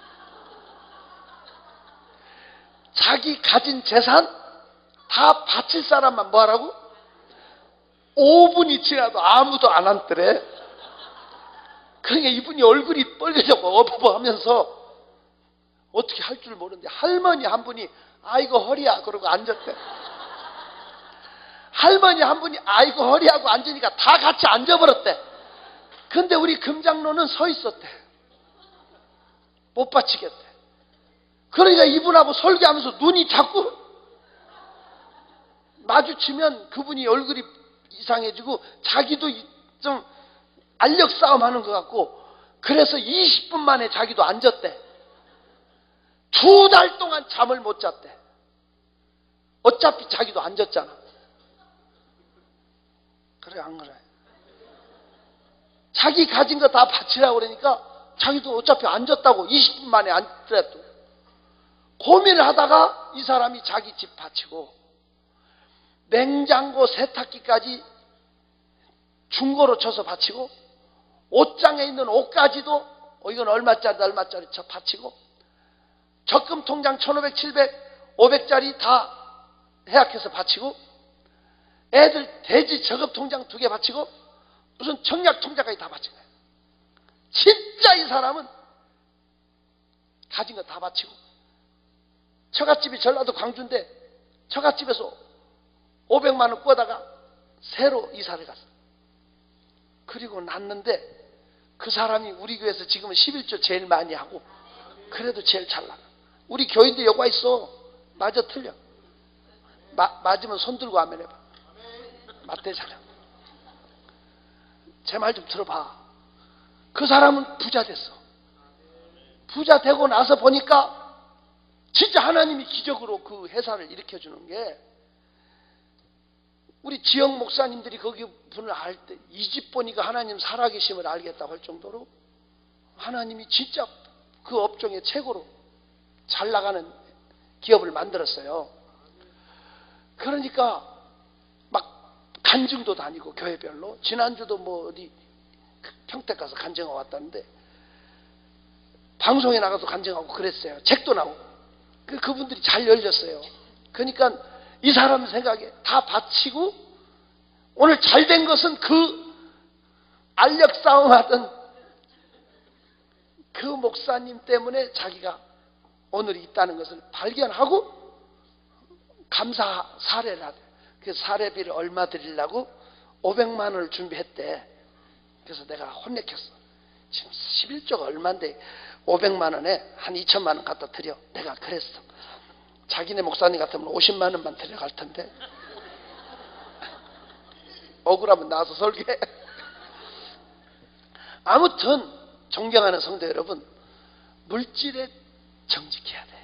자기 가진 재산 다 바칠 사람만 뭐 하라고? 오 분이 지나도 아무도 안 앉더래. 그러니까 이분이 얼굴이 빨개져고 어버버 하면서 어떻게 할 줄 모르는데 할머니 한 분이 아이고 허리야 그러고 앉았대. 할머니 한 분이 아이고 허리하고 앉으니까 다 같이 앉아버렸대. 근데 우리 금장로는 서 있었대. 못 받치겠대. 그러니까 이분하고 설교하면서 눈이 자꾸 마주치면 그분이 얼굴이 이상해지고 자기도 좀 알력 싸움 하는 것 같고, 그래서 이십 분 만에 자기도 앉았대. 두 달 동안 잠을 못 잤대. 어차피 자기도 앉았잖아. 그래 안 그래? 자기 가진 거 다 바치라고 그러니까 자기도 어차피 앉았다고 이십 분 만에 앉더라도 고민을 하다가 이 사람이 자기 집 바치고 냉장고 세탁기까지 중고로 쳐서 바치고 옷장에 있는 옷까지도 어, 이건 얼마짜리 얼마짜리 쳐 바치고 적금 통장 천오백, 칠백, 오백짜리 다 해약해서 바치고 애들 돼지 저금 통장 두 개 바치고 무슨 청약 통장까지 다 바친 거예요. 진짜 이 사람은 가진 거 다 바치고 처갓집이 전라도 광주인데 처갓집에서 오백만 원 꿔다가 새로 이사를 갔어. 그리고 났는데 그 사람이 우리 교회에서 지금은 십일조 제일 많이 하고 그래도 제일 잘 나가. 우리 교인들 여기 와 있어. 맞아 틀려. 마, 맞으면 손 들고 하면 해봐. 맞대잖아. 제 말 좀 들어봐. 그 사람은 부자 됐어. 부자 되고 나서 보니까 진짜 하나님이 기적으로 그 회사를 일으켜주는 게, 우리 지역 목사님들이 거기 분을 알 때 이 집 보니까 하나님 살아계심을 알겠다고 할 정도로 하나님이 진짜 그 업종의 최고로 잘 나가는 기업을 만들었어요. 그러니까 막 간증도 다니고 교회별로. 지난주도 뭐 어디 평택 가서 간증하고 왔다는데 방송에 나가서 간증하고 그랬어요. 책도 나오고. 그, 그분들이 잘 열렸어요. 그러니까 이 사람 생각에 다 바치고 오늘 잘된 것은 그 알력 싸움하던 그 목사님 때문에 자기가 오늘 있다는 것을 발견하고 감사 사례를 하대. 그 사례비를 얼마 드리려고 오백만 원을 준비했대. 그래서 내가 혼내켰어. 지금 십일조가 얼마인데 오백만 원에 한 이천만 원 갖다 드려. 내가 그랬어. 자기네 목사님 같으면 오십만 원만 데려갈 텐데 억울하면 나와서 설교해. 아무튼 존경하는 성도 여러분, 물질에 정직해야 돼.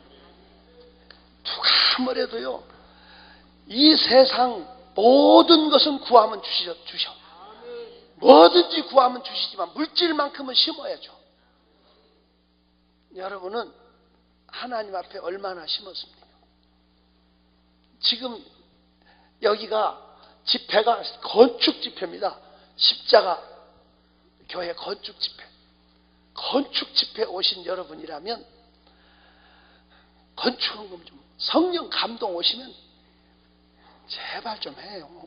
누가 뭐래도요, 이 세상 모든 것은 구하면 주셔, 주셔. 뭐든지 구하면 주시지만 물질만큼은 심어야죠. 여러분은 하나님 앞에 얼마나 심었습니까? 지금 여기가 집회가 건축 집회입니다. 십자가 교회 건축 집회. 건축 집회 오신 여러분이라면 건축헌금 좀, 성령 감동 오시면 제발 좀 해요.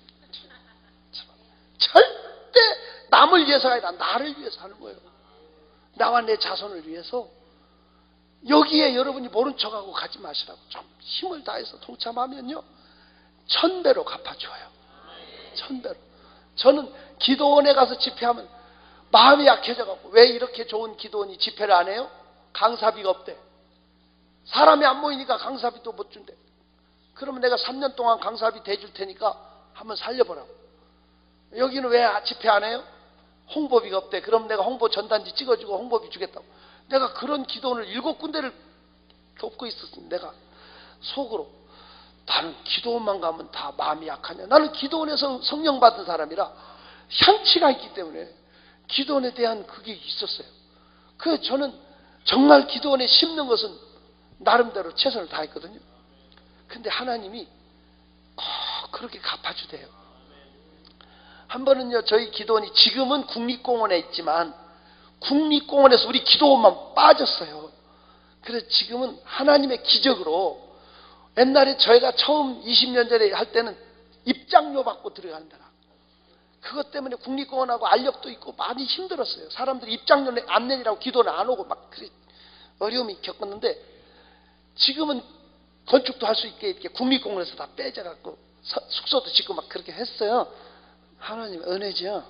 절대 남을 위해서가 아니라 나를 위해서 하는 거예요. 나와 내 자손을 위해서. 여기에 여러분이 모른 척하고 가지 마시라고. 좀 힘을 다해서 동참하면요, 천배로 갚아줘요. 천배로. 저는 기도원에 가서 집회하면 마음이 약해져갖고, 왜 이렇게 좋은 기도원이 집회를 안 해요? 강사비가 없대. 사람이 안 모이니까 강사비도 못 준대. 그러면 내가 삼 년 동안 강사비 대줄 테니까 한번 살려보라고. 여기는 왜 집회 안 해요? 홍보비가 없대. 그럼 내가 홍보 전단지 찍어주고 홍보비 주겠다고. 내가 그런 기도원을 일곱 군데를 돕고 있었습니다. 내가 속으로, 나는 기도원만 가면 다 마음이 약하냐. 나는 기도원에서 성령 받은 사람이라 향치가 있기 때문에 기도원에 대한 그게 있었어요. 그래서 저는 정말 기도원에 심는 것은 나름대로 최선을 다했거든요. 근데 하나님이 꼭 그렇게 갚아주대요. 한 번은요, 저희 기도원이 지금은 국립공원에 있지만 국립공원에서 우리 기도원만 빠졌어요. 그래서 지금은 하나님의 기적으로, 옛날에 저희가 처음 이십 년 전에 할 때는 입장료 받고 들어가는 데라. 그것 때문에 국립공원하고 알력도 있고 많이 힘들었어요. 사람들이 입장료 안 내리라고 기도는 안 오고 막 그래 어려움이 겪었는데, 지금은 건축도 할 수 있게 이렇게 국립공원에서 다 빼져갖고 숙소도 짓고 막 그렇게 했어요. 하나님 은혜죠.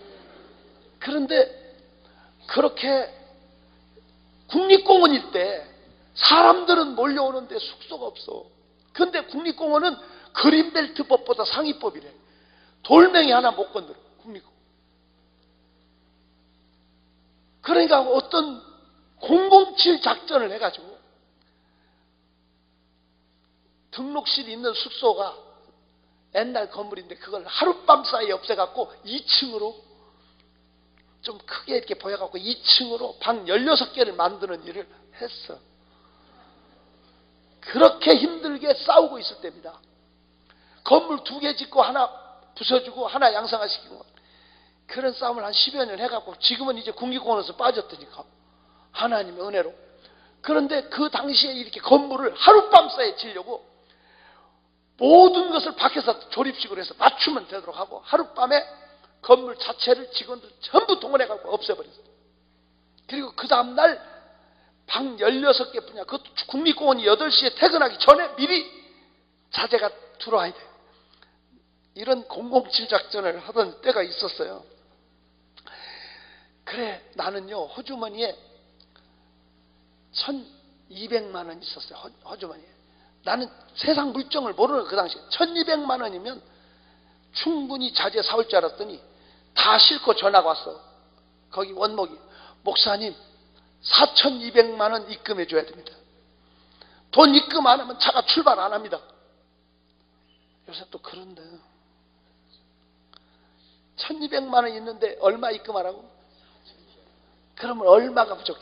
그런데 그렇게 국립공원일 때 사람들은 몰려오는데 숙소가 없어. 근데 국립공원은 그린벨트법보다 상위법이래. 돌멩이 하나 못 건드려, 국립공원. 그러니까 어떤 공공칠 작전을 해가지고 등록실이 있는 숙소가 옛날 건물인데 그걸 하룻밤 사이에 없애갖고 이 층으로 좀 크게 이렇게 보여갖고 이 층으로 방 열여섯 개를 만드는 일을 했어. 그렇게 힘들게 싸우고 있을 때입니다. 건물 두 개 짓고 하나 부숴주고 하나 양상화시키고, 그런 싸움을 한 십여 년 해갖고 지금은 이제 국립공원에서 빠졌다니까, 하나님의 은혜로. 그런데 그 당시에 이렇게 건물을 하룻밤 사이에 지려고 모든 것을 밖에서 조립식으로 해서 맞추면 되도록 하고, 하룻밤에 건물 자체를 직원들 전부 동원해갖고 없애버렸어요. 그리고 그 다음날 방 열여섯 개뿐이야. 그것도 국립공원이 여덟 시에 퇴근하기 전에 미리 자재가 들어와야 돼요. 이런 공공칠 작전을 하던 때가 있었어요. 그래, 나는요, 호주머니에 천이백만 원 있었어요. 호, 호주머니에. 나는 세상 물정을 모르는 그 당시에 천이백만 원이면 충분히 자재 사올 줄 알았더니 다 싣고 전화가 왔어. 거기 원목이, 목사님 사천이백만 원 입금해 줘야 됩니다. 돈 입금 안 하면 차가 출발 안 합니다. 요새 또 그런데 천이백만 원 있는데 얼마 입금하라고? 그러면 얼마가 부족해?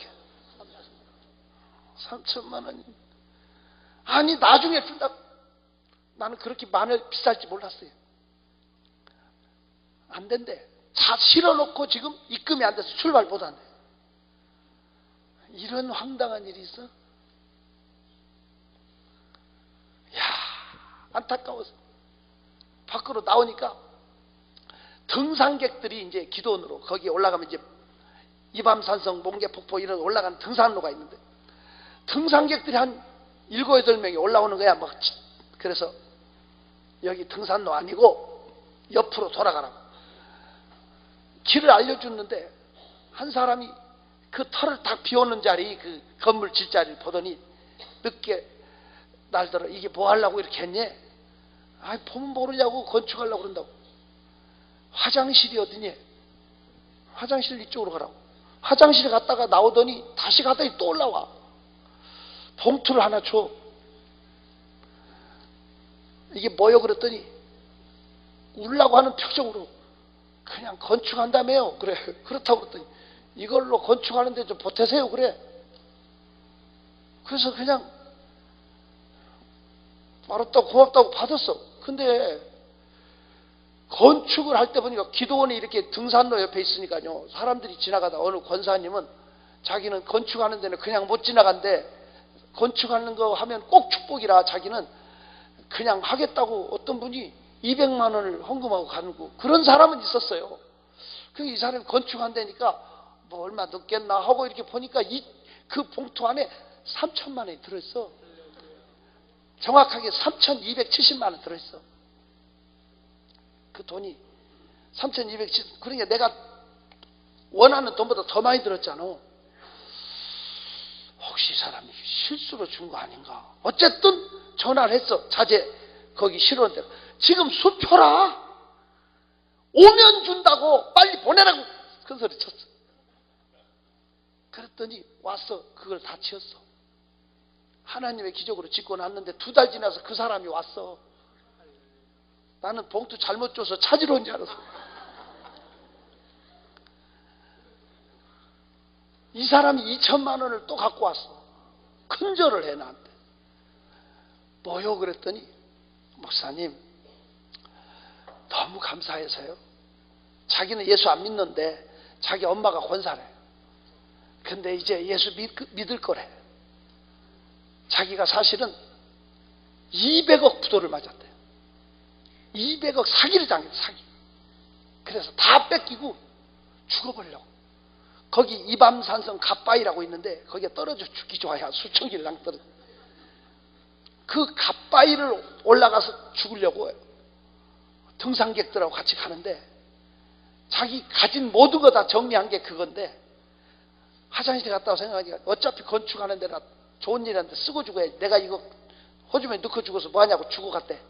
삼천만 원이. 아니 나중에 준다. 나는 그렇게 많이 비쌀지 몰랐어요. 안 된대. 차 실어놓고 지금 입금이 안 돼서 출발 못 한대. 이런 황당한 일이 있어? 야, 안타까워서 밖으로 나오니까 등산객들이 이제 기도원으로 거기에 올라가면 이제 이밤산성, 몽계폭포 이런 올라가는 등산로가 있는데, 등산객들이 한 일곱, 여덟 명이 올라오는 거야. 막. 그래서 여기 등산로 아니고 옆으로 돌아가라고 길을 알려주는데, 한 사람이 그 털을 다 비우는 자리, 그 건물 질 자리를 보더니 늦게 날더러 이게 뭐 하려고 이렇게 했니? 아이, 보면 모르냐고, 건축하려고 그런다고. 화장실이 어디니? 화장실 이쪽으로 가라고. 화장실에 갔다가 나오더니 다시 가더니 또 올라와. 봉투를 하나 줘. 이게 뭐요? 그랬더니 울라고 하는 표정으로 그냥 건축한다며요. 그래. 그렇다고 그랬더니 이걸로 건축하는데 좀 보태세요. 그래. 그래서 그냥 알았다고 고맙다고 받았어. 근데 건축을 할 때 보니까 기도원이 이렇게 등산로 옆에 있으니까요. 사람들이 지나가다 어느 권사님은 자기는 건축하는 데는 그냥 못 지나간대. 건축하는 거 하면 꼭 축복이라 자기는 그냥 하겠다고 어떤 분이 이백만 원을 헌금하고 가는 거. 그런 사람은 있었어요. 그 이 사람이 건축한다니까 뭐 얼마 넣겠나 하고 이렇게 보니까 이, 그 봉투 안에 삼천만 원이 들어있어. 정확하게 삼천이백칠십만 원 들어있어. 그 돈이 삼천이백칠십, 그러니까 내가 원하는 돈보다 더 많이 들었잖아. 혹시 이 사람이 실수로 준 거 아닌가? 어쨌든 전화를 했어. 자제 거기 실어온 데로. 지금 수표라. 오면 준다고 빨리 보내라고 큰 소리 쳤어. 그랬더니 와서 그걸 다 치웠어. 하나님의 기적으로 짓고 났는데 두 달 지나서 그 사람이 왔어. 나는 봉투 잘못 줘서 찾으러 온 줄 알았어. 이 사람이 이천만 원을 또 갖고 왔어. 큰절을 해 나한테. 뭐요? 그랬더니 목사님 너무 감사해서요. 자기는 예수 안 믿는데 자기 엄마가 권사래. 근데 이제 예수 믿, 믿을 거래. 자기가 사실은 이백억 부도를 맞았대. 이백억 사기를 당했어. 사기. 그래서 다 뺏기고 죽어버리려고. 거기 이밤산성 갓바위라고 있는데 거기에 떨어져 죽기 좋아야 수천 길랑 떨어져. 그 갓바위를 올라가서 죽으려고 등산객들하고 같이 가는데 자기 가진 모든 거 다 정리한 게 그건데 화장실에 갔다고 생각하니까 어차피 건축하는 데라 좋은 일인데 쓰고 죽어야지. 내가 이거 호주머니에 넣고 죽어서 뭐하냐고 주고 갔대.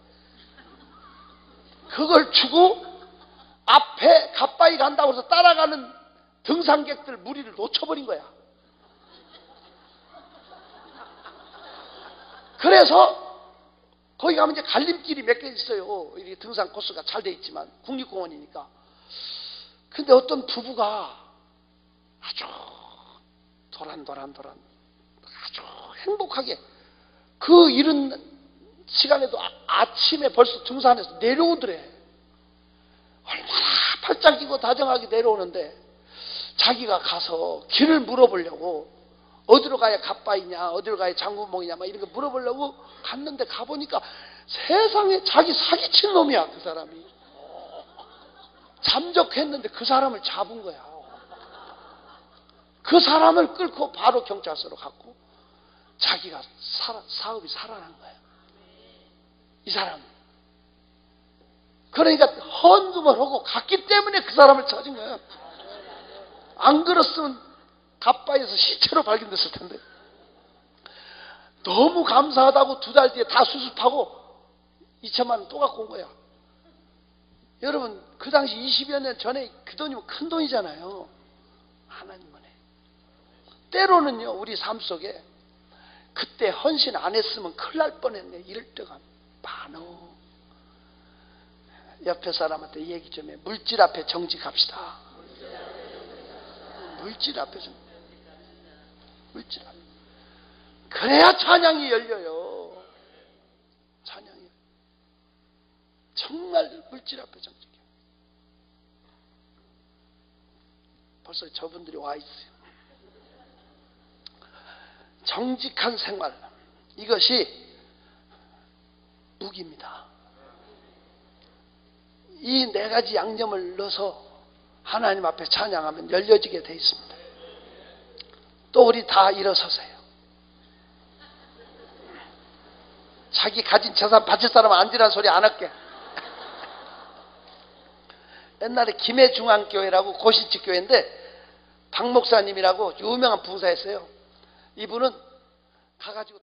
그걸 주고 앞에 갓바위 간다고 해서 따라가는 등산객들 무리를 놓쳐버린 거야. 그래서 거기 가면 이제 갈림길이 몇 개 있어요. 이렇게 등산 코스가 잘 돼 있지만 국립공원이니까. 근데 어떤 부부가 아주 도란도란도란 아주 행복하게 그 이른 시간에도 아, 아침에 벌써 등산해서 내려오더래. 얼마나 팔짱 끼고 다정하게 내려오는데 자기가 가서 길을 물어보려고 어디로 가야 갓바위냐 어디로 가야 장군봉이냐 막 이런 거 물어보려고 갔는데 가보니까 세상에 자기 사기친 놈이야. 그 사람이 잠적했는데 그 사람을 잡은 거야. 그 사람을 끌고 바로 경찰서로 갔고 자기가 살아, 사업이 살아난 거야. 이 사람. 그러니까 헌금을 하고 갔기 때문에 그 사람을 찾은 거야. 안 그랬으면 갓바위에서 시체로 발견됐을 텐데. 너무 감사하다고 두 달 뒤에 다 수습하고 이천만 원 또 갖고 온 거야. 여러분 그 당시 이십여 년 전에 그 돈이면 큰 돈이잖아요. 하나님은 해. 때로는요 우리 삶 속에 그때 헌신 안 했으면 큰일 날 뻔했네. 이럴 때가 많어. 옆에 사람한테 얘기 좀 해. 물질 앞에 정직합시다. 물질 앞에 정 물질 앞에. 그래야 찬양이 열려요. 찬양이. 정말 물질 앞에 정직해. 벌써 저분들이 와 있어요. 정직한 생활. 이것이 무기입니다. 이 네 가지 양념을 넣어서 하나님 앞에 찬양하면 열려지게 돼 있습니다. 또 우리 다 일어서세요. 자기 가진 재산 바칠 사람은 앉으라는 소리 안 할게. 옛날에 김해중앙교회라고 고신치 교회인데 박 목사님이라고 유명한 부사였어요. 이분은 가가지고